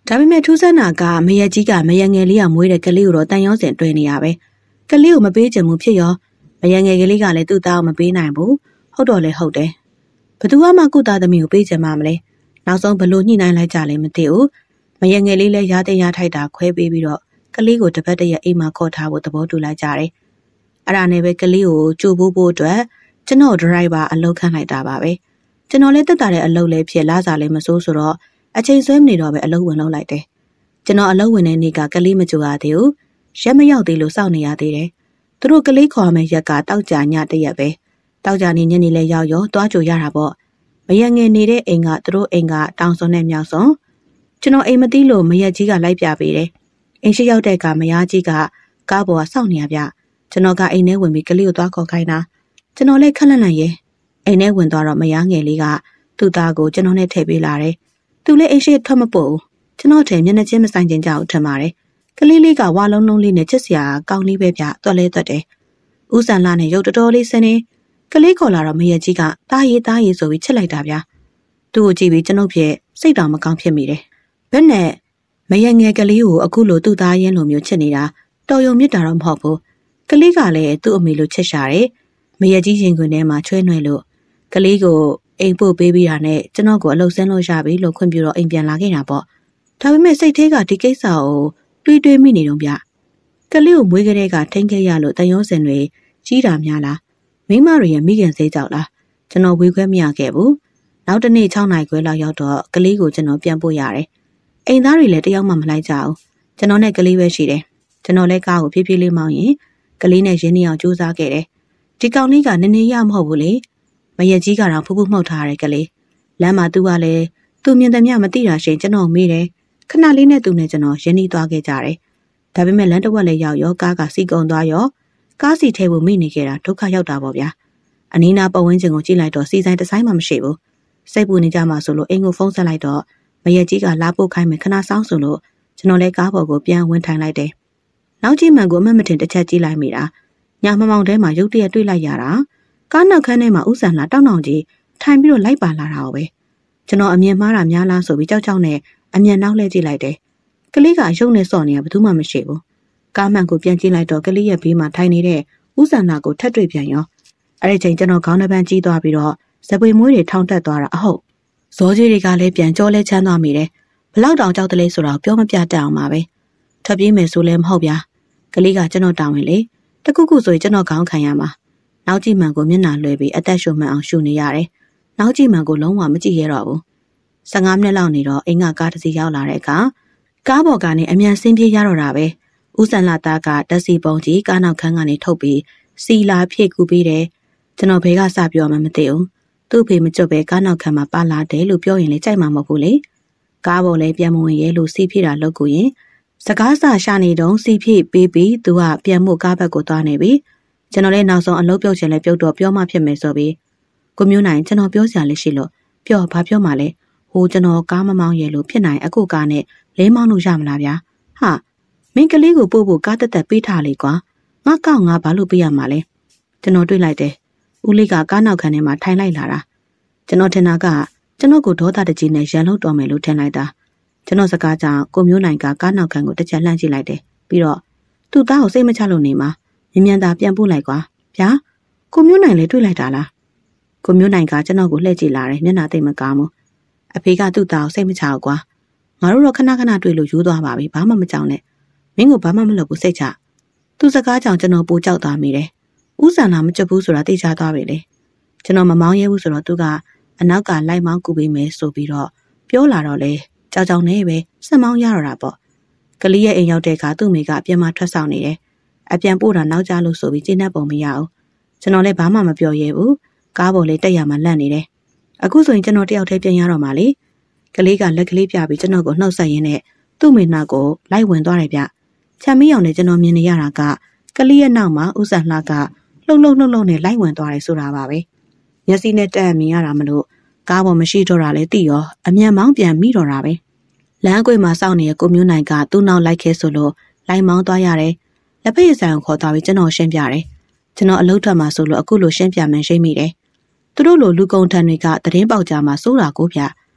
ဒါပေမဲ့ထူးဆန်းတာကမရက်ကြီးကမရက်ငယ်လေးကမွေးတဲ့ကလေးကိုတော့တန်ရောစင်တွေ့နေရပဲကလေးကိုမပေးချင်ဘူးဖြစ်ရောမရက်ငယ်ကလေးကလည်းသူ့သားကိုမပေးနိုင်ဘူးဟုတ်တော့လေဟုတ်တယ်ဘသူမှကုသားသမီးကိုပေးချင်မှမလဲနောက်ဆုံးဘလို့ညှိနှိုင်းလိုက်ကြလဲမသိဘူးမရက်ငယ်လေးလည်းရားတဲ့ရားထိုက်တာခွဲပေးပြီးတော့ကလေးကိုတစ်ပတ်တည်းအိမ်မှာခေါ်ထားဖို့သဘောတူလိုက်ကြတယ်အဲ့ဒါနဲ့ပဲကလေးကိုကြိုးဖို့အတွက်ကျွန်တော်ဒရိုက်ဘာအလုပ်ခန့်လိုက်တာပါပဲကျွန်တော်လည်းတက်တာတဲ့အလုပ်လည်းဖြစ်လာစားလည်းမစိုးဆိုတော့အချိန်ဆွဲမနေတော့ပဲအလုပ်ဝင်လုပ်လိုက်တယ်ကျွန်တော်အလုပ်ဝင်တဲ့နေ့ကကလေးမကြိုရသေးဘူးရက်မရောက်သေးလို့စောင့်နေရသေးတယ်သူတို့ကလေးခေါ်မယ်ရက်ကတောက်ကြညတရက်ပဲတောက်ကြနေညနေလဲရောက်ရောတွားကြိုရတာပေါ့မရက်ငယ်နေတဲ့အိမ်ကသူတို့အိမ်ကတောင်စွန်နဲ့မြောက်စွန်ကျွန်တော်အိမ်မသိလို့မရက်ကြီးကလိုက်ပြပေးတယ်အိမ်ရှိရောက်တဲ့ကမယားကြီးကကားပေါ်ကစောင့်နေရဗျကျွန်တော်ကအိမ်ထဲဝင်ပြီးကလေးကိုသွားခေါ်ခိုင်းတာကျွန်တော်လည်းခက်လန့်လန့်ရဲအိမ်ထဲဝင်သွားတော့မယားငယ်လေးကသူ့သားကိုကျွန်တော်နဲ့ထည့်ပေးလာတယ်သူလည်းအိမ်ရှိထွက်မပို့ဘူးကျွန်တော်ထဲမျက်နှာချင်းမဆိုင်ကျင်ကြအောင်ထင်ပါတယ်ကလေးလေးကဝါလုံးလုံးလေးနဲ့ချစ်စရာကောင်းလေးပဲဗျတွက်လဲတွက်တယ်ဦးစံလာနဲ့ရုပ်တော်တော်လေးစနေကလေးခေါ်လာတော့မရက်ကြီးကတားရီဆိုပြီးချစ်လိုက်တာဗျသူ့ကိုကြည့်ပြီးကျွန်ုပ်ဖြစ်စိတ်တောင်မကောင်းဖြစ်မိတယ်ဘယ်နဲ့မရက်ငယ်ကလေးကိုအခုလိုသူ့သားရင်းလိုမျိုးချစ်နေတာတော်ရုံမြစ်တာတော့မဟုတ်ဘူးကလေးကလည်းသူ့အမေလိုချစ်ရှာတယ်မရက်ကြီးရင်ခွင်ထဲမှာချွဲနှွဲလို့ကလေးကိုအိမ်ပို့ပေးပြီးတာနဲ့ကျွန်တော်ကိုအလုပ်ဆင်းလို့ရပြီလို့ခွင့်ပြုတော့အိမ်ပြန်လာခဲ့တာပေါ့ဒါပေမဲ့စိတ်ထဲကဒီကိစ္စကိုတွေးမိနေတော့ဗျကလေးကိုမွေးကလေးကထိန်းခဲ့ရလို့တန်ရုံးစင်တွေကြီးတာများလားမိမတွေရဲ့မိခင်စေးကြောက်လားကျွန်တော်ဝေခွဲမရခဲ့ဘူးနောက်တစ်နေ့6 နာရီခွဲလောက်ရောက်တော့ကလေးကိုကျွန်တော်ပြန်ပို့ရတယ်အိမ်သားတွေလည်းတယောက်မှမလိုက်ကြဘူးကျွန်တော်နဲ့ကလေးပဲရှိတယ်ကျွန်တော်လည်းကားကိုဖြည်းဖြည်းလေးမောင်းရင်ကလေးနဲ့ရင်းနှီးအောင်ကြိုးစားခဲ့တယ်ဒီကောင်လေးကနည်းနည်းရမဟုတ်ဘူးလေမရက်ကြီးကတော့ဖူးဖူးမှုတ်ထားတဲ့ကလေးလမ်းမှာသူကလည်းသူမြင်သမျှမသိတာရှင်ကျွန်တော်မေးတယ်ခဏလေးနဲ့သူနဲ့ကျွန်တော်ရင်းနှီးသွားခဲ့ကြတယ်ဒါပေမဲ့လမ်းတစ်ဝက်လည်းရောက်ရောကားကစီကုံသွားရောကားစီထဲကိုမိနေခဲ့တာဒုက္ခရောက်တာပေါ့ဗျာအနီးနားပတ်ဝန်းကျင်ကိုကြည့်လိုက်တော့စီဆိုင်တစ်ဆိုင်မှမရှိဘူးစိတ်ပူနေကြမှာဆိုလို့အိမ်ကိုဖုန်းဆက်လိုက်တော့မရက်ကြီးကလာပို့ခိုင်းမယ်ခဏဆောင်ဆိုလို့ကျွန်တော်လည်းကားပေါ်ကိုပြန်ဝင်ထိုင်လိုက်တယ်နောက်ကြီးမှန်ကိုအမှတ်မထင်တစ်ချက်ကြည့်လိုက်မိတာညမမောင်ထဲမှာရုတ်တရက်တွေ့လိုက်ရတာကားနောက်ခန်းထဲမှာဥဆန်လာတောင်းတောင်းကြီးထိုင်ပြီးတော့လိုက်ပါလာတာပဲကျွန်တော်အမြင်မှားတာများလားဆိုပြီးကြောက်ကြောက်နဲ့အမြင်နောက်လှည့်ကြည့်လိုက်တယ်ကလေးကရုပ်နဲ့စော့နေတာဘယ်သူမှမရှိဘူးကားမှန်ကိုပြန်ကြည့်လိုက်တော့ကလေးရဲ့ဘေးမှာထိုင်နေတဲ့ဥဆန်လာကိုထပ်တွေ့ပြန်ရောအဲ့ဒီချိန်ကျွန်တော်ခေါင်းနှပန်းကြီးသွားပြီးတော့စပွေမွေးတွေထောင်တက်သွားတာအဟုတ်ဇောကြီးတွေကလည်းပြန်ကြောလဲချမ်းသွားမိတယ်ဘလောက်တောင်ကြောက်တယ်လဲဆိုတော့ပြောမပြတတ်အောင်ပါပဲထပ်ပြေးမယ်ဆိုလည်းမဟုတ်ဗျာကလေးကကျွန်တော်တောင်းဝင်လေတခုခုဆိုရင်ကျွန်တော်ခေါင်းခံရမှာနောက်ကြည့်မှန်ကိုမျက်နှာလွှဲပြီးအသက်ရှူမှန်အောင်ရှူနေရတယ်နောက်ကြည့်မှန်ကိုလုံးဝမကြည့်ရတော့ဘူး15 မိနစ်လောက်နေတော့အိမ်ကကားတစ်စီးရောက်လာတဲ့အခါကားပေါ်ကနေအမြန်ဆင်းပြေးရတော့တာပဲဦးစံလာသားကတက်စီပုံကြီးကားနောက်ခန်းကနေထုတ်ပြီးစီလာဖြည့်ကူပေးတယ်ကျွန်တော်ဘဲကစပြောမှမသိဘူးသူ့ဖေမကြွပဲကားနောက်ခန်းမှာပါလာတယ်လို့ပြောရင်လည်းကြိုက်မှာမဟုတ်ဘူးလေကားပေါ်လည်းပြန်မဝင်ရဲလို့စီဖြည့်တာလုပ်ကိုရင်စကားစရှာနေတော့စီဖြည့်ပေးပြီးသူကပြန်မှုကားဘက်ကိုသွားနေပြီကျွန်တော်လည်းနောက်ဆုံးအလုပ်ပြုတ်ချင်လဲပြုတ်တော့ပြောမှဖြစ်မယ်ဆိုပြီးကိုမျိုးနိုင်ကျွန်တော်ပြောစရာလေးရှိလို့ပြောဘာပြောမှလဲဟိုကျွန်တော်ကားမမောင်းရဲလို့ဖြစ်နိုင်အခုကားနဲ့လဲမောင်းလို့ရမလားဗျာဟာမင်းကလေးကိုပို့ဖို့ကားတက်ပေးထားလေကွာငါကောက်ငါဘာလို့ပေးရမှာလဲကျွန်တော်တွေးလိုက်တယ်ဦးလေးကကားနောက်ခန်းထဲမှာထိုင်လိုက်လာတာကျွန်တော်ထင်တာကကျွန်တော်ကိုဒေါသတကြီးနဲ့ရန်လို့တော်မယ်လို့ထင်လိုက်တာကျွန်တော်စကားကြောင့်ကိုမျိုးနိုင်ကကားနောက်ခန်းကိုတစ်ချက်လှမ်းကြည့်လိုက်တယ်ပြီးတော့သူ့သားကိုစိတ်မချလို့နေမှာမြ မြန်သာပြန်ပို့လိုက်ကွာဗျာကိုမျိုးနိုင်လည်းတွေ့လိုက်တာလားကိုမျိုးနိုင်ကကျွန်တော်ကိုလှည့်ကြည့်လာတယ်မျက်နှာသိမ့်မကောင်းဘူးအဖေကသူ့သားကိုစိတ်မချဘူးကွာငါတို့တော့ခဏခဏတွေ့လို့ယူသွားပါပြီဘာမှမကြောက်နဲ့မင်းကိုဘာမှမလုပ်ဘူးစိတ်ချသူ့စကားကြောင့်ကျွန်တော်ပိုကြောက်သွားမိတယ်ဥဆန်လာမကြက်ဘူးဆိုတာသိချသွားပြီလေကျွန်တော်မမောင်းရဲဘူးဆိုတော့သူကအနောက်ကလိုက်မောင်းကူပေးမယ်ဆိုပြီးတော့ပြောလာတော့လေကြောက်ကြောက်နေပဲစက်မောင်းရတော့တာပေါ့ကလေးရဲ့အိမ်ရောက်တဲ့အခါသူ့မိကအပြန်မှာထွက်ဆောင်နေတယ်အပြန်ပို့တာနောက်ကျလို့ဆိုပြီးကျင်းတဲ့ပုံမရဘူးကျွန်တော်လည်းဘာမှမပြောရဲဘူးကားပေါ်လေးတက်ရမှလန့်နေတယ်အခုဆိုရင်ကျွန်တော်တယောက်တည်းပြန်ရတော့မှလေကလေးကလက်ကလေးပြပြီးကျွန်တော်ကိုနှုတ်ဆက်ရင်းနဲ့သူ့မိနှာကိုလိုက်ဝင်သွားတယ်ဗျချမ်းမီးအောင်နဲ့ကျွန်တော်မြင်နေရတာကကလေးရဲ့နောက်မှာဥစ္စာလှကလှုပ်နဲ့လိုက်ဝင်သွားတယ်ဆိုတာပါပဲမျက်စိနဲ့တက်မြင်ရတာမလို့ကားပေါ်မရှိတော့တာလေသိရောအမြန်မောင်းပြန်မိတော့တာပဲလမ်းကွေ့မှာစောင့်နေတဲ့ကိုမျိုးနိုင်ကသူ့နောက်လိုက်ခဲဆိုလို့လိုက်မောင်းသွားရတယ်လက်ဖက်ရည်ဆိုင်ကိုခေါ်သွားပြီးကျွန်တော်ရှင်းပြတယ်ကျွန်တော်အလုပ်ထွက်မှာဆိုလို့အခုလိုရှင်းပြမှန်းရှိမိတယ်သူတို့လိုလူကုန်ထန်တွေကသတင်းပေါက်ကြမှာစိုးတာကိုဗျ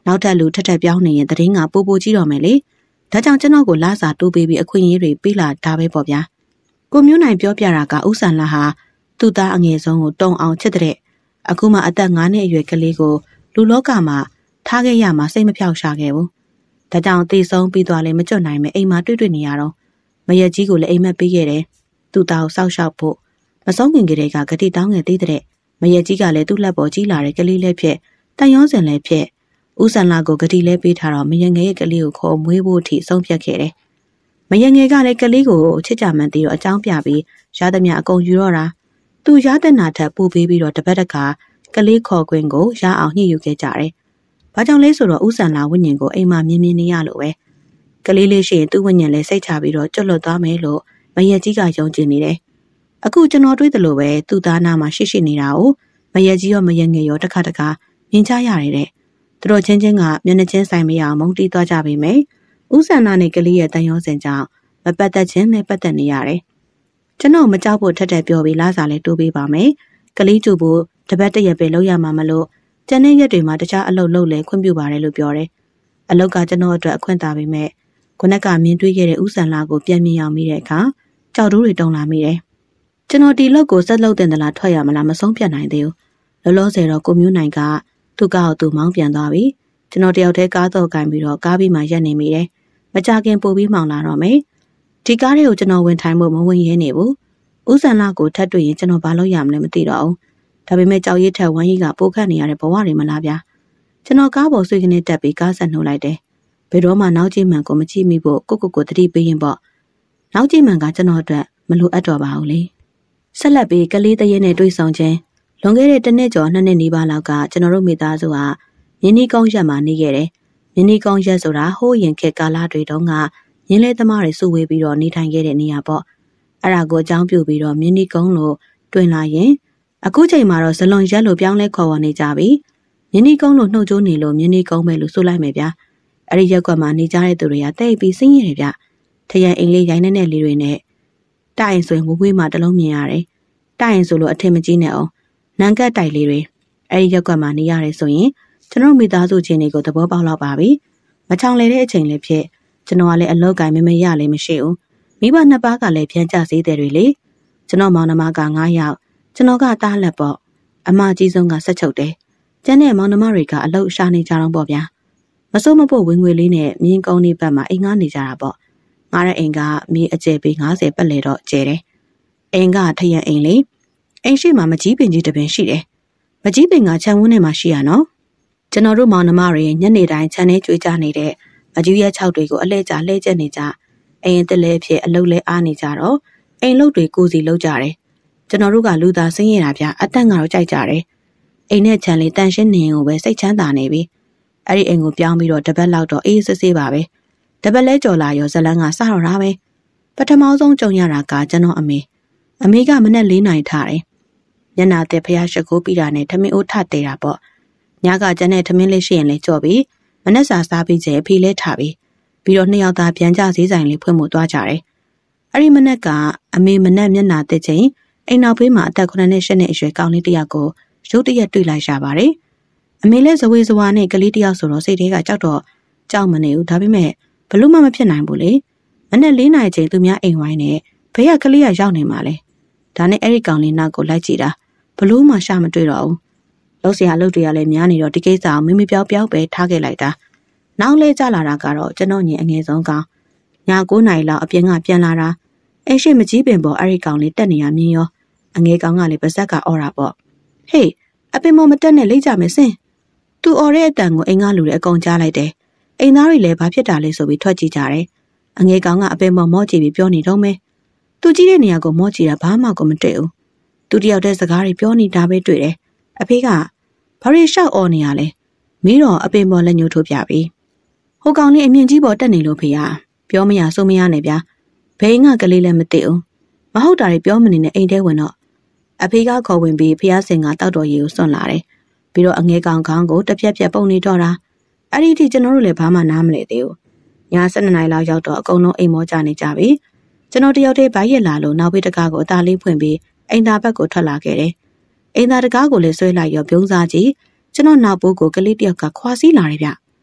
နောက်ထပ်လူထက်ထက်ပြောင်းနေရင်သတင်းကပိုပိုကြီးတော့မယ်လေဒါကြောင့်ကျွန်တော်ကိုလာစာတိုးပေးပြီးအခွင့်အရေးတွေပေးလာတာပဲပေါ့ဗျာကိုမျိုးနိုင်ပြောပြတာကဥဆန်လာဟာသူ့သားအငယ်ဆုံးကိုတုံအောင်ချစ်တဲ့အခုမှအသက်9နှစ်အရွယ်ကလေးကိုလူလောကမှာထားခဲ့ရမှာစိတ်မဖြောက်ရှာခဲ့ဘူးဒါကြောင့်သေဆုံးပြီးသွားလဲမကြွနိုင်မဲအိမ်မှာတွေ့နေရတော့မရက်ကြီးကိုလည်းအိမ်မက်ပေးခဲ့တယ်သူ့သားကိုစောက်ရှောက်ဖို့မဆုံးခင်ကလေးကဂတိတောင်းငယ်သေးတဲ့မရက်ကြီးကလည်းသူ့လက်ပေါ်ကြီးလာတဲ့ကလေးလေးဖြစ်တန်ရောစင်လည်းဖြစ်ဦးဆန်လာကိုဂတိလဲပေးထားတော့မရက်ငယ်ရဲ့ကလေးကိုခေါ်မွေးဖို့အထိဆုံးဖြတ်ခဲ့တယ်မရက်ငယ်ကလည်းကလေးကိုချစ်ကြမှန်သေးတော့အကြောင်းပြပြီးရသမျှအကုန်ယူတော့တာသူရတဲ့နာထက်ပို့ပေးပြီးတော့တပတ်တခါကလေးခေါ်ခွင့်ကိုရအောင်ညှိယူခဲ့ကြတယ်ဘာကြောင့်လဲဆိုတော့ဦးဆန်လာဝိညာဉ်ကိုအိမ်မှာမြင်မြင်နေရလို့ပဲကလေးလေးရှိရင်သူ့ဝိညာဉ်လည်းစိတ်ချပြီးတော့ကျွတ်လွတ်သွားမယ်လို့မရက်ကြီးကယုံကြည်နေတယ်အခုကျွန်တော်တွေးသလိုပဲသူ့သားနာမှာရှိနေတာကိုမရက်ကြီးရောမရက်ငယ်ရောတစ်ခါမြင်ကြရတယ်တဲ့သူတို့ချင်းချင်းကမျက်နှာချင်းဆိုင်မရအောင်မုန်းတီးသွားကြပေမယ့်ဦးဆန်နာနဲ့ကလေးရဲ့တန်ရုံးစင်ကြောင့်မပတ်သက်ချင်းနဲ့ပတ်သက်နေရတယ်ကျွန်တော်မကြောက်ဖို့ထက်ထက်ပြောပြီးလာစားလဲတိုးပေးပါမယ်ကလေးကျူဖို့တပတ်တရက်ပဲလုပ်ရမှာမလို့ကျန်တဲ့ရက်တွေမှာတခြားအလုပ်လုပ်လဲခွင့်ပြုပါတယ်လို့ပြောတယ်အလုပ်ကကျွန်တော်အတွက်အခွင့်သာပေမဲ့ခုနကမြင်တွေ့ခဲ့တဲ့ဦးဆန်လာကိုပြန်မြင်အောင်မိတဲ့အခါကြောက်တိုးတွေတုံလာမိတယ်ကျွန်တော်ဒီလုပ်ကိုဆက်လုပ်တင်သလားထွက်ရမလားမဆုံးဖြတ်နိုင်သေးဘူးလောလောဆယ်တော့ကိုမျိုးနိုင်ကသူ့ကားကိုသူမောင်းပြန်သွားပြီကျွန်တော်တယောက်တည်းကားတော့ကင်ပြီးတော့ကားပြီးမှရက်နေမိတယ်မကြခင်ပို့ပြီးမှောင်လာတော့မယ်ဒီကားတွေကိုကျွန်တော်ဝင်ထိုင်ဖို့မဝင်ရဲနေဘူးဦးဆန်လာကိုထပ်တွေ့ရင်ကျွန်တော်ဘာလုပ်ရမလဲမသိတော့ဘူးဒါပေမဲ့ကြောက်ရည်ထက်ဝမ်းကြီးကပိုခတ်နေရတဲ့ဘဝတွေမလားဗျာကျွန်တော်ကားပေါ်ဆွေးကနေတက်ပြီးကားဆက်နှုတ်လိုက်တယ်ဘယ်တော့မှနောက်ကျမှန်ကိုမကြည့်မိဖို့ကိုတတိပေးရင်ပေါ့နောက်ကျမှန်ကကျွန်တော်အတွက်မလိုအပ်တော့ပါဘူးလေဆက်လက်ပြီးကလေးတရေနဲ့တွေ့ဆုံခြင်းလွန်ခဲ့တဲ့တစ်နှစ်ကျော်2နှစ်နီးပါးလောက်ကကျွန်တော်တို့မိသားစုဟာမြင်းနီကုန်းရက်မှာနေခဲ့တယ်မြင်းနီကုန်းရက်ဆိုတာဟိုးရင်ခေတ်ကာလတွေတုန်းကရင်းလဲသမားတွေစုဝေးပြီးတော့နေထိုင်ခဲ့တဲ့နေရာပေါ့အဲ့ဒါကိုအကြောင်းပြုပြီးတော့မြင်းနီကုန်းလို့တွင်လာရင်အခုချိန်မှာတော့ဇလွန်ရက်လို့ပြောင်းလဲခေါ်ဝေါ်နေကြပြီမြင်းနီကုန်းလို့နှုတ်ကြိုးနေလို့မြင်းနီကုန်းပဲလို့ဆိုလိုက်မယ်ဗျာအဲ့ဒီရက်ကွက်မှာနေကြတဲ့သူတွေကတိတ်ပြီးစိမ့်ရတယ်ဗျထရန်အိမ်လေးရိုင်းနေတဲ့လေးတွေနဲ့တိုင်ဆိုရင်ဝေးမှတလုံးမြင်ရတယ်တိုင်ဆိုလို့အထင်မကြီးနဲ့အောင်နန်ကတ်တိုက်လေးတွေအဲ့ဒီရက်ကွက်မှာနေရတယ်ဆိုရင်ကျွန်တော်မိသားစုချင်းတွေကိုသဘောပေါက်တော့ပါပြီမချောင်လေတဲ့အချိန်လေးဖြစ်ကျွန်တော်ကလည်းအလောက်ကင်မမရလည်းမရှိဘူးမိဘနှစ်ပါးကလည်းပြန်ကြစေးတယ်တွေလေကျွန်တော်မောင်နှမက9ယောက်ကျွန်တော်ကတားလက်ပေါ့အမကြီးဆုံးကဆက်ချုပ်တယ်ကျန်တဲ့မောင်နှမတွေကအလုပ်ရှာနေကြတော့ပေါ့ဗျာမစိုးမဖို့ဝင်ငွေလေးနဲ့မြင်းကုန်းလေးဘက်မှာအိမ်ငှားနေကြတာပေါ့ငါတဲ့အိမ်ကမြေအကျယ်ပေ50ပတ်လေတော့ကျဲတယ်အိမ်ကထရန်အိမ်လေးအိမ်ရှိမှာမကြီးပင်ကြီးတပင်ရှိတယ်မကြီးပင်ကခြံဝန်းထဲမှာရှိရနော်ကျွန်တော်တို့မောင်နှမတွေညနေတိုင်းခြံထဲကြွေးကြနေတဲ့မကြီးရဲ6တွေကိုအလဲကျလဲကျက်နေကြအိမ်တက်လဲဖြစ်အလုပ်လဲအားနေကြတော့အိမ်လုတ်တွေကိုစီလုတ်ကြတယ်ကျွန်တော်တို့ကလူသားဆင်းရဲတာဗျအသက်ကတော့ကြိုက်ကြတယ်အိမ်နဲ့ခြံလေးတန်ရှင်းနေရင်ကိုပဲစိတ်ချမ်းသာနေပြီအဲ့ဒီအိမ်ကိုပြောင်းပြီးတော့တပတ်လောက်တော့အေးစစ်စစ်ပါပဲတပတ်လဲကြော်လာရောဇလန်းကစတော့တာပဲပထမဆုံးကြုံရတာကကျွန်တော်အမေကမနဲ့4နာရီထားတယ်ညနာတဲ့ဖះရှိခိုးပြီးတာနဲ့ထမင်းအိုးထတဲတာပေါ့ညကကျန်တဲ့ထမင်းလေးရှိရင်လည်းကြော်ပြီးမနဲ့စာစားပြီးကျအဖေလေးထားပြီးတော့2ယောက်သားပြန်ကြဈေးဆိုင်လေးဖွင့်မှုသွားကြတယ်အဲ့ဒီမနဲ့ကအမေမနဲ့မျက်နာတက်ချင်းအိမ်နောက်ဘေးမှာအသက်9နှစ်10နှစ်အရွယ်ကောင်လေးတစ်ယောက်ကိုရုတ်တရက်တွေ့လိုက်ရပါတယ်အမေလည်းဇဝေဇဝါနဲ့ကလေးတစ်ယောက်ဆိုတော့စိတ်ထဲကကြောက်တော့ကြောက်မနေဘူးဒါပေမဲ့ဘလို့မှမဖြစ်နိုင်ဘူးလေမနဲ့4နာရီချိန်သူများအိမ်ဝိုင်းနဲ့ဘေးကကလေးကရောက်နေမှာလေဒါနဲ့အဲ့ဒီကောင်လေးနောက်ကိုလိုက်ကြည့်တာဘလို့မှရှာမတွေ့တော့ဘူးလောက်เสียအလုပ်တွေကလည်းများနေတော့ဒီကိစ္စကိုမိပြောက်ပဲထားခဲ့လိုက်တာနောက်လဲကြလာတာကတော့ကျွန်တော်ညီအငယ်ဆုံးကောင်ည9နာရီလောက်အပြင်ကပြန်လာတာအဲ့ရှိမကြီးပင်ပေါ်အဲ့ဒီကောင်လေးတက်နေရမြင်ရောအငယ်ကောင်ကလည်းပါဇက်ကအော်တာပေါ့ဟေးအပင်ပေါ်မတက်နဲ့လိမ့်ကြမယ်စင်သူအော်တဲ့အတန်ကိုအိမ်ကလူတွေအကုန်ကြားလိုက်တယ်အိမ်သားတွေလည်းဘာဖြစ်တာလဲဆိုပြီးထွက်ကြည့်ကြတယ်အငယ်ကောင်ကအပင်ပေါ်မော့ကြည့်ပြီးပြောနေတော့မယ်သူကြီးတဲ့နေရာကိုမော့ကြည့်တာဘာမှကိုမတွေ့ဘူးသူတယောက်တည်းစကားတွေပြောနေတာပဲတွေ့တယ်အဖေကဘာရီရှောက်အော်နေရလဲမင်းတော့အပင်ပေါ်လက်ညှိုးထိုးပြပြီဟိုကောင်လေးအမြင့်ကြီးပေါ်တက်နေလို့ဖေရပြောမရဆိုမရနဲ့ဗျာဘိန်းကကလေးလည်းမသိဘူးမဟုတ်တာတွေပြောမနေနဲ့အိမ်ထဲဝင်တော့အဖေကခေါ်ဝင်ပြီးဖះစင်ကတောက်တော်ရီကိုစွန့်လာတယ်ပြီးတော့အငဲကောင်ခေါင်းကိုတစ်ပြက်ပြက်ပုံနေတော့တာအဲ့ဒီထိကျွန်တော်တို့လည်းဘာမှနားမလဲသေးဘူးည7နာရီလောက်ရောက်တော့အကုန်လုံးအိမ်မောကြနေကြပြီကျွန်တော်တယောက်တည်းဘိုက်ရက်လာလို့နောက်ဘေးတကားကိုအသာလေးဖွင့်ပြီးအိမ်သားဘက်ကိုထွက်လာခဲ့တယ်အိမ်သားတကားကိုလည်းဆွဲလိုက်ရောပြုံးစားကြည့်ကျွန်တော်နောက်ပိုးကိုကလေးတယောက်ကခွာစီးလာတယ်ဗျ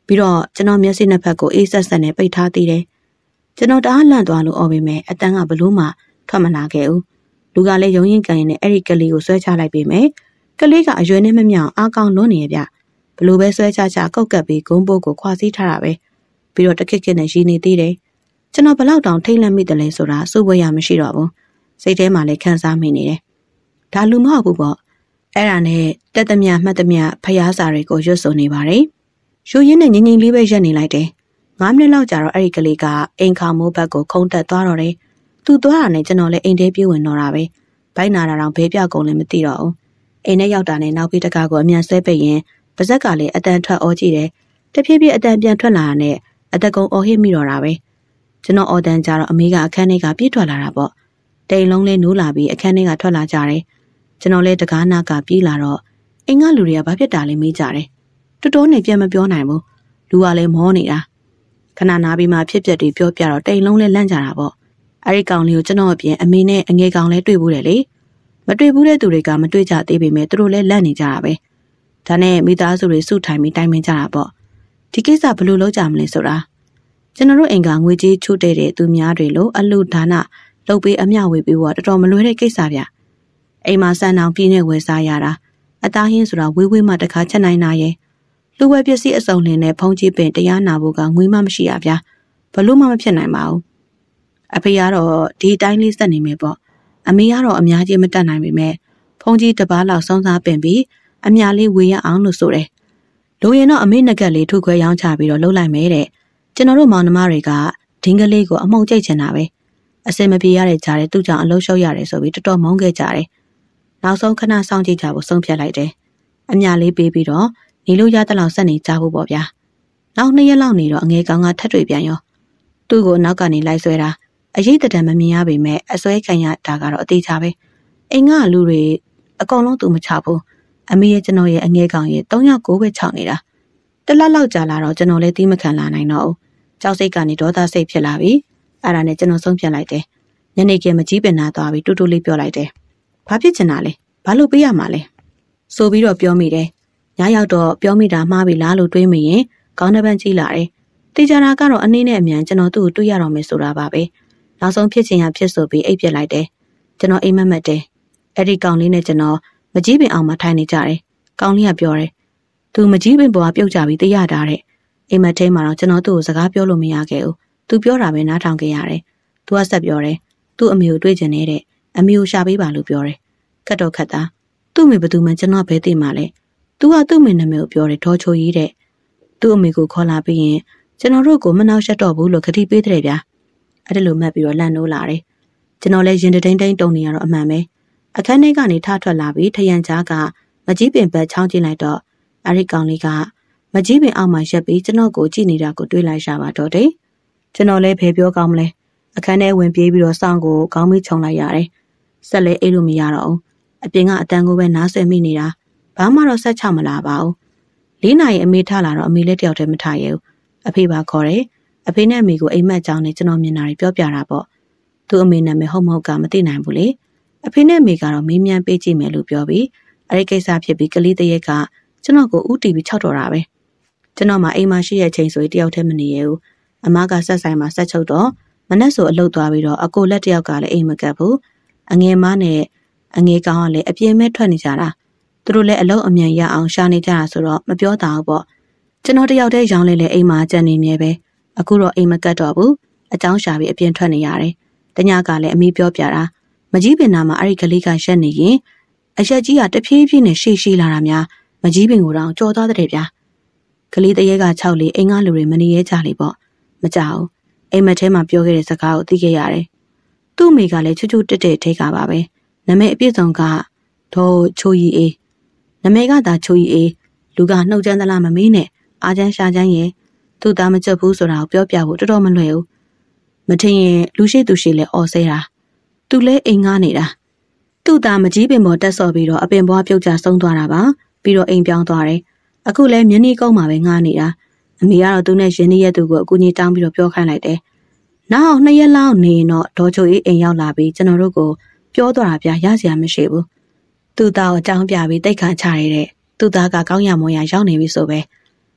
ပြီးတော့ကျွန်တော်မျက်စိနှစ်ဖက်ကိုအေးဆက်ဆက်နဲ့ပိတ်ထားသေးတယ်ကျွန်တော်တအားလန့်သွားလို့អော်ပေမဲ့အတန်းကဘလို့မှထွက်မလာခဲ့ဘူးလူကလည်းယုံရင်ကန်ရင်နဲ့အဲ့ဒီကလေးကိုဆွဲချလိုက်ပေမဲ့ကလေးကအရွယ်နဲ့မမြောင်အားကောင်းလွန်းနေရဗျဘလို့ပဲဆွဲချချကောက်ကပ်ပြီးဂုံးပိုးကိုခွာစည်းထားတာပဲပြီးတော့တခက်ခက်နဲ့ရည်နေသေးတယ်ကျွန်တော်ဘလောက်တောင်ထိတ်လန့်မိတယ်လဲဆိုတာစိုးဝဲရမရှိတော့ဘူးစိတ်ထဲမှာလည်းခံစားမိနေတယ်ဒါလူမဟုတ်ဘူးပေါ့အဲ့ဒါနဲ့တက်သမျှမှတ်သမျှဖျားစာတွေကိုရွတ်ဆိုနေပါတယ်ရိုးရင်းနဲ့ငြိမ်ငြိမ်လေးပဲရက်နေလိုက်တယ်9မိနစ်လောက်ကြာတော့အဲ့ဒီကလေးကအိမ်ခေါမိုးဘက်ကိုခုန်တက်သွားတော့တယ်သူသွားတာနဲ့ကျွန်တော်လည်းအိမ်ထဲပြေးဝင်တော့တာပဲဘိုက်နာတာတော့ဘေးပြောက်ကုန်လည်းမသိတော့ဘူးအိမ်ထဲရောက်တာနဲ့နောက်ပြီးတကားကိုအမြန်ဆွဲပိတ်ရင်ပါဇက်ကလည်းအတန်ထွက်အော်ကြည့်တယ်တဖြည်းဖြည်းအတန်ပြန်ထွက်လာတာနဲ့အတကုံအော်ဟစ်မိတော့တာပဲကျွန်တော်အော်တန်ကြတော့အမေကအခန်းထဲကပြေးထွက်လာတာပေါ့တိမ်လုံးလေးနိုးလာပြီးအခန်းထဲကထွက်လာကြတယ်ကျွန်တော်လည်းတကားနာကပြေးလာတော့အိမ်ကလူတွေကဘာဖြစ်တာလဲမေးကြတယ်တော်တော်နဲ့ပြန်မပြောနိုင်ဘူးလူကလည်းမောနေတာခဏနာပြီးမှဖြစ်ပျက်တွေပြောပြတော့တိမ်လုံးလေးလန့်ကြတာပေါ့အဲ့ဒီကောင်လေးကိုကျွန်တော်အပြင်အမေနဲ့အငယ်ကောင်လည်းတွေ့ဘူးတယ်လေမတွေ့ဘူးတဲ့သူတွေကမတွေ့ကြသေးပေမဲ့သူတို့လည်းလန့်နေကြတာပဲဒါနဲ့မိသားစုတွေစုထိုင်ပြီးတိုင်ပင်ကြတာပေါ့ဒီကိစ္စဘယ်လိုလုပ်ကြမလဲဆိုတာကျွန်တော်တို့အိမ်ကငွေကြေးချို့တဲ့သူများတွေလို့အလူဒါနလုပ်ပေးအမျှဝေပေးဖို့တော်တော်မလွယ်တဲ့ကိစ္စဗျအိမ်မှာစံအောင်ပြင်းနဲ့ဝယ်စားရတာအသားဟင်းဆိုတာဝေးဝေးမှတခါချက်နိုင်တာရဲ့လူဝယ်ပစ္စည်းအစုံလင်နဲ့ဖုံးကြီးပင်တရားနာဖို့ကငွေမှမရှိရဗျာဘလို့မှမဖြစ်နိုင်ပါဘူးအဖေကတော့ဒီတိုင်းလေးစက်နေမယ်ပေါ့အမေကတော့အများကြီးမတတ်နိုင်ပေမဲ့ဖုံးကြီးတစ်ပါးလောက်စောင်းစားပင်ပြီးအများလေးဝေရအောင်လို့ဆိုတယ်လိုရင်တော့အမေငကက်လေးထုခွဲရောင်းချပြီးတော့လှုပ်လိုက်မယ်တဲ့ကျွန်တော်တို့မောင်နှမတွေကဒင်းကလေးကိုအမှုန့်ကြိတ်ချင်တာပဲအစင်မပြေရတဲ့ကြားတဲ့သူ့ကြောင့်အလုံးရှုပ်ရတယ်ဆိုပြီးတော်တော်မုန်းခဲ့ကြတယ်နောက်ဆုံးခဏစောင့်ကြည့်ကြဖို့ဆုံးဖြတ်လိုက်တယ်အမြလေးပေးပြီးတော့နေလို့ရတဲ့လောက်ဆက်နေကြဖို့ပေါ့ဗျာနောက်2ရက်လောက်နေတော့အငယ်ကောင်ကထပ်တွေ့ပြန်ရောသူ့ကိုနောက်ကနေလိုက်ဆွဲတာအရေးတတံမမြင်ရပေမဲ့အစွဲခံရတာကတော့အသေးချပဲအိမ်ကလူတွေအကုန်လုံးသူမချဘူးအမေရဲ့ကျွန်တော်ရဲ့အငယ်ကောင်ရဲ့3ယောက်ကိုပဲခြောက်နေတာတလက်လောက်ကြာလာတော့ကျွန်တော်လည်းတီးမခံလာနိုင်တော့ဘူးကြောက်စိတ်ကနေဒေါသစိတ်ဖြစ်လာပြီအဲ့ဒါနဲ့ကျွန်တော်ဆုံးဖြတ်လိုက်တယ်ညနေခင်းမကြီးပင်နာသွားပြီးတူတူလေးပြောလိုက်တယ်ဘာဖြစ်ချင်တာလဲဘာလို့ပေးရမှာလဲဆိုပြီးတော့ပြောမိတယ်ညရောက်တော့ပြောမိတာမှားပြီလားလို့တွေးမိရင်ခေါင်းတစ်ပန်းကြီးလာတယ်တေချာနာကတော့အနည်းနဲ့အမြန်ကျွန်တော်သူ့ကိုတွေ့ရတော့မယ်ဆိုတာပါပဲနောက်ဆုံးဖြစ်ချင်ရဖြစ်ဆိုပြီးအိပ်ပြစ်လိုက်တယ်ကျွန်တော်အိမ်မက်မက်တယ်အဲ့ဒီကောင်လေးနဲ့ကျွန်တော်မကြီးပင်အောင်မှထိုင်နေကြတယ်ကောင်လေးကပြောတယ်သူမကြီးပင်ပေါ်ကပြုတ်ကြပြီးသိရတာတဲ့အိမ်မက်ထဲမှာတော့ကျွန်တော်သူ့ကိုစကားပြောလို့မရခဲ့ဘူးသူပြောတာပဲနားထောင်ခဲ့ရတယ်သူကဆက်ပြောတယ်သူ့အမေကိုတွေ့ကျင်နေတဲ့အမေကိုရှာပေးပါလို့ပြောတယ်ခက်တော့ခက်တာသူ့အမေဘယ်သူမှကျွန်တော်ဘဲသိမှလဲသူကသူ့အမေနာမည်ကိုပြောတယ်ဒေါ်ချိုကြီးတဲ့သူ့အမေကိုခေါ်လာပြီးရင်ကျွန်တော်တို့ကိုမနှောက်ယှက်တော့ဘူးလို့ခတိပေးတယ်ဗျာအဲ့ဒါလိုမှတ်ပြီးတော့လန့်နိုးလာတယ်ကျွန်တော်လည်းရင်တိန်တိန်တုံနေရတော့အမှန်ပဲအခန်းထဲကနေထထွက်လာပြီးထရန်ချားကမကြီးပင်ဘက်ချောင်းကျင်းလိုက်တော့အဲ့ဒီကောင်လေးကမကြီးပင်အောက်မှာရက်ပြီးကျွန်တော်ကိုကြည့်နေတာကိုတွေးလိုက်ရှာပါတော့တယ်ကျွန်တော်လည်းဖယ်ပြောကောင်းမလဲအခန်းထဲဝင်ပြေးပြီးတော့စောင့်ကိုခေါင်းမိခြုံလိုက်ရတယ်ဆက်လဲအိတ်လို့မရတော့ဘူးအပြင်ကအတန်းကိုပဲနားဆွဲမိနေတာဘာမှတော့ဆက်ချမလာပါဘူး4နာရီအမေထလာတော့အမေလည်းတယောက်တည်းမထရဲဘူးအဖေပါခေါ်တယ်အဖေနဲ့အမေကိုအိမ်မက်ကြောင်းနဲ့ကျွန်တော်မြင်တာတွေပြောပြတာပေါ့သူ့အမေနာမည်ဟုတ်မဟုတ်ကမသိနိုင်ဘူးလေအဖေနဲ့အမေကတော့မေးမြန်းပေးကြည့်မယ်လို့ပြောပြီးအဲ့ဒီကိစ္စဖြစ်ပြီးကလေးတရက်ကကျွန်တော်ကိုဥတီပြီးခြောက်တော်တာပဲကျွန်တော်မှအိမ်မှာရှိတဲ့အချိန်ဆိုရင်တယောက်တည်းမနေရဘူးအမကဆက်ဆိုင်မှာဆက်ချုပ်တော့မနဲ့ဆိုအလုပ်သွားပြီးတော့အကိုလက်တယောက်ကလည်းအိမ်မကပ်ဘူးအငယ်မနဲ့အငယ်ကောင်ကလည်းအပြင်းမဲ့ထွက်နေကြတာသူတို့လည်းအလုပ်အမြန်ရအောင်ရှာနေကြတာဆိုတော့မပြောတာဘူးပေါ့ကျွန်တော်တယောက်တည်းရောင်းလဲအိမ်မှာကြံနေမြဲပဲအခုတော့အိမ်မကတ်တော့ဘူးအကြောင်းရှာပြီးအပြင်ထွက်နေရတယ်တညကလည်းအမေပြောပြတာမကြီးပင်နာမှာအဲ့ဒီကလေးကရက်နေရင်အရက်ကြီးကတဖြည်းဖြည်းနဲ့ရှည်လာတာများမကြီးပင်ကိုတော့ကြော်သွားတဲ့ဗျာကလေးတရေက6လေးအိမ်ကလူတွေမနေရဲကြလေပေါ့မကြောက်အိမ်မက်ထဲမှာပြောခဲ့တဲ့စကားကိုသိခဲ့ရတယ်သူ့မိကလည်းချွတ်ချွတ်တက်တက်ထိတ်ကပါပဲနာမည်အပြည့်စုံကဒေါ်ချိုကြီးအေးနာမည်ကသာချိုကြီးအေးလူကနှုတ်ချမ်းသလားမမေးနဲ့အားချမ်းရှာချမ်းရဲ့သူ့သားမကြက်ဘူးဆိုတာကိုပြောပြဖို့တော်တော်မလွယ်ဘူးမထင်ရင်လူရှိသူရှိလဲအော်ဆဲတာသူလဲအိမ်ငားနေတာသူ့သားမကြီးပင်ပေါ်တက်ဆော့ပြီးတော့အပင်ပွားပြုတ်ကျဆုံးသွားတာပါပြီးတော့အိမ်ပြောင်းသွားတယ်အခုလဲမြင်းနီကုန်းမှာပဲငားနေတာအမေကတော့သူနဲ့ရင်းနှီးရဲ့သူကိုအကူကြီးတောင်းပြီးတော့ပြောခိုင်းလိုက်တယ်နောက်2ရက်လောက်နေရင်တော့ဒေါ်ချိုအေးအိမ်ရောက်လာပြီးကျွန်တော်တို့ကိုပြောတော့တာပြရစရာမရှိဘူးသူ့သားကိုအကြောင်းပြပြီးတိတ်ခါချရတဲ့သူ့သားကကောင်းရမွန်ရရောက်နေပြီဆိုပဲ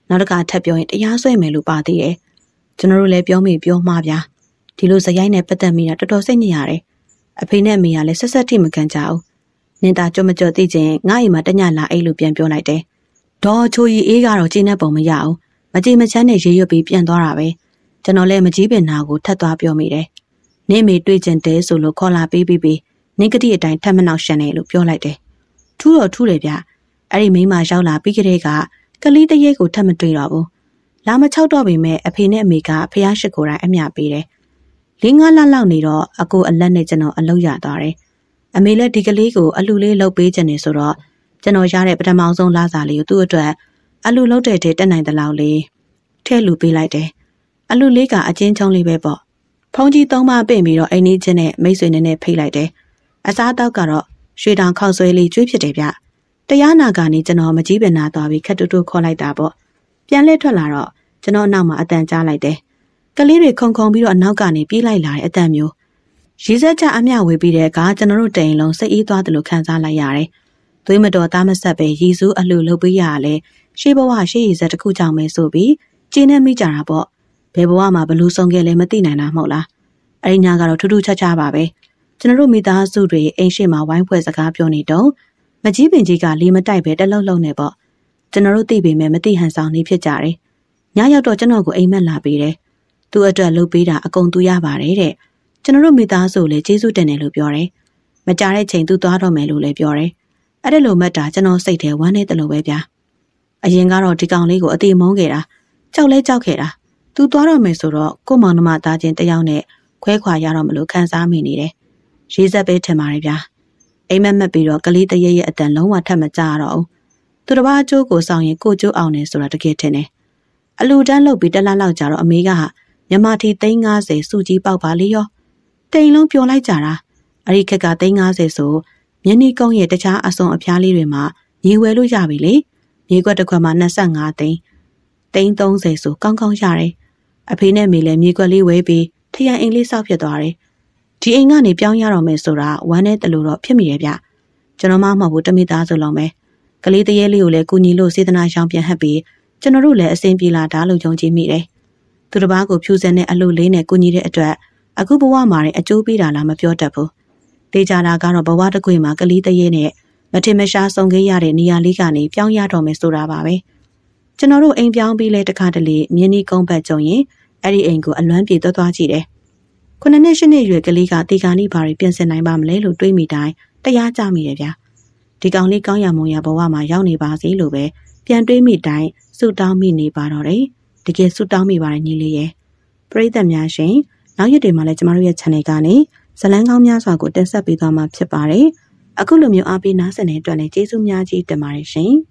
နောက်တစ်ခါထပ်ပြောရင်တရားစွဲမယ်လို့ပါသေးတယ်ကျွန်တော်တို့လည်းပြောမိပြောမှားဗျာဒီလိုဇယိုက်နဲ့ပတ်သက်မိတာတော်တော်စိတ်ညစ်ရတယ်အဖေနဲ့အမေကလည်းဆက်ဆက်ထိမကန်ကြဘူးနင်တာကြွမကြော်သိချင်းငါ့အိမ်မှာတညလာအိတ်လို့ပြန်ပြောလိုက်တယ်ဒေါ်ချိုရီအေးကတော့ကျင်းတဲ့ပုံမရအောင်မကြေမချမ်းနဲ့ရေရွတ်ပြီးပြန်သွားတာပဲကျွန်တော်လည်းမကြီးပင်နာကိုထပ်သွားပြောမိတယ်နင့်မေတွေ့ကျင်တဲဆိုလို့ခေါ်လာပေးပြီးနင်ကတိအတိုင်းထပ်မနောက်ရှန်တယ်လို့ပြောလိုက်တယ်ထူးတော့ထူးတယ်ဗျအဲ့ဒီမိန်းမရောက်လာပြီးကလေးကကလေးတရေကိုထပ်မတွေ့တော့ဘူးလာမချောက်တော့ပေမဲ့အဖေနဲ့အမေကဖះရှိကိုယ်တိုင်အမျှပေးတယ်4-5 လလောက်နေတော့အကိုအလက်နဲ့ကျွန်တော်အလုပ်ရသွားတယ်အမေလည်းဒီကလေးကိုအလူလေးလုပ်ပေးခြင်းနေဆိုတော့ကျွန်တော်ရတဲ့ပထမဆုံးလစာလေးကိုသူ့အတွက်အလူလုပ်တဲ့တည်းတက်နိုင်တဲ့လောက်လေးထဲ့လူပေးလိုက်တယ်အလူလေးကအချင်းချုံလေးပဲပေါ့ဖုန်းကြီး3 ပါးပင့်ပြီးတော့အိမ်ကြီးချင်းနဲ့မိတ်ဆွေနဲ့ဖိတ်လိုက်တယ်အစားတောက်ကတော့ရွှေတောင်ခောက်ဆွဲလေးကျွေးဖြစ်တယ်ဗျတရားနာကနေကျွန်တော်မကြီးပင်နာသွားပြီးခက်တူတူခေါ်လိုက်တာပေါ့ပြန်လဲထွက်လာတော့ကျွန်တော်နောက်မှာအတန်ကြားလိုက်တယ်ကလေးတွေခုန်ပြီးတော့အနောက်ကနေပြေးလိုက်လာတဲ့အတန်မျိုးရီးစက်ချအမျှဝေပြီးတဲ့အခါကျွန်တော်တို့တိမ်လုံးစိတ်အေးသွားတယ်လို့ခံစားလိုက်ရတယ်သွေးမတော်သားမဆက်ပဲရည်စူးအလှလုပ်ပေးရတာလဲရှေးဘဝရှေးရည်စက်တစ်ခုကြောင့်ပဲဆိုပြီးကျင်းနေမိကြတာပေါ့ဘယ်ဘဝမှာဘလူးဆုံးခဲ့လဲမသိနိုင်တာမဟုတ်လားအဲ့ဒီညကတော့ထူးထူးခြားခြားပါပဲကျွန်တော်တို့မိသားစုတွေအိမ်ရှိမှာဝိုင်းဖွဲ့စကားပြောနေတော့မကြီးပင်ကြီးကလီမတိုက်ပဲတလုံးလုံးနေပေါ့ကျွန်တော်တို့သိပေမဲ့မသိဟန်ဆောင်နေဖြစ်ကြတယ်ညရောက်တော့ကျွန်တော်ကိုအိမ်မက်လာပေးတယ်သူ့အတွက်လုပ်ပေးတာအကုန်သူရပါတယ်တဲ့ကျွန်တော်တို့မိသားစုလည်းကျေးဇူးတင်တယ်လို့ပြောတယ်မကြတဲ့ချိန်သူသွားတော့မယ်လို့လည်းပြောတယ်အဲ့ဒါလိုမှတ်တာကျွန်တော်စိတ်ထဲဝမ်းနေတယ်လို့ပဲဗျာအရင်ကတော့ဒီကောင်လေးကိုအတိမုန်းခဲ့တာကြောက်လဲကြောက်ခဲ့တာသူသွားတော့မယ်ဆိုတော့ကို့မောင်နှမသားချင်းတယောက်နဲ့ခွဲခွာရတော့မလို့ခံစားမိနေတယ်ရေးဆက်ပဲထင်ပါတယ်ဗျာအိမ်မက်မက်ပြီးတော့ကလေးတရေရဲ့အတန်လုံးဝထပ်မကြတော့ဘူးသူတစ်ပါးအကျိုးကိုဆောင်ရင်ကိုကျိုးအောင်နေဆိုတာတကယ်ထင်တယ်အလူတန်းလုပ်ပြီး1 လလောက်ကြာတော့အမေကမြန်မာထီ350စုကြီးပေါက်ပါလေရောတိမ်လုံးပျော်လိုက်ကြတာအဲ့ဒီခက်က350ဆိုမြင်းနီကုန်းရဲ့တခြားအစုံအဖျားလေးတွေမှာမြေဝဲလို့ရပြီလေမြေကွက်တစ်ခွက်မှာ25 သိန်း30ဆိုကောင်းကောင်းရတယ်အဖေနဲ့မေလည်းမြေကွက်လေးဝဲပြီးထရန်အိမ်လေးစောက်ဖြစ်သွားတယ်ဒီအိမ်ကနေပြောင်းရတော့မယ်ဆိုတာဝမ်းနဲ့တလူတော့ဖြစ်မိတယ်ဗျကျွန်တော်မှမဟုတ်ဘူးတမိသားစုလုံးပဲကလေးတရေလေးကိုလည်းကူညီလို့စေတနာရှောင်ပြန်ဟပ်ပြီးကျွန်တော်တို့လည်းအစဉ်ပြေလာတာလို့ယုံကြည်မိတယ်သူတစ်ပါးကိုဖြူစင်တဲ့အလုပ်လေးနဲ့ကူညီတဲ့အတွက်အခုဘဝမှာအကျိုးပေးတာလားမပြောတတ်ဘူးတေချာတာကတော့ဘဝတစ်ခွေမှာကလေးတရေနဲ့မထင်မရှားဆုံခဲ့ရတဲ့နေရာလေးကနေပြောင်းရတော့မယ်ဆိုတာပါပဲကျွန်တော်တို့အိမ်ပြောင်းပြီးလဲတခါတလေမြင်းနီကုန်းဘက်ကြုံရင်အဲ့ဒီအိမ်ကိုအလွမ်းပြေသွားကြည့်တယ်9 နှစ် 10 နှစ်ရွယ်ကလေးကတေကာနီဘာတွေပြင်ဆင်နိုင်ပါမလဲလို့တွေးမိတိုင်းတရားကြမိတယ်ဗျာဒီကောင်လေးကောင်းရမွန်ရဘဝမှာရောက်နေပါစေလို့ပဲပြန်တွေးမိတိုင်းဆုတောင်းမိနေပါတော့တယ်တကယ်ဆုတောင်းမိပါတယ်ညီလေးရဲ့ပရိသတ်များရှင်နောက်ရက်တွေမှာလည်းကျမတို့ရဲ့ channel ကနေဇလန်းကောင်းများစွာကိုတင်ဆက်ပေးသွားမှာဖြစ်ပါတယ်အခုလိုမျိုးအားပေးနားဆင်တဲ့အတွက်လည်းကျေးဇူးများကြီးတင်ပါတယ်ရှင်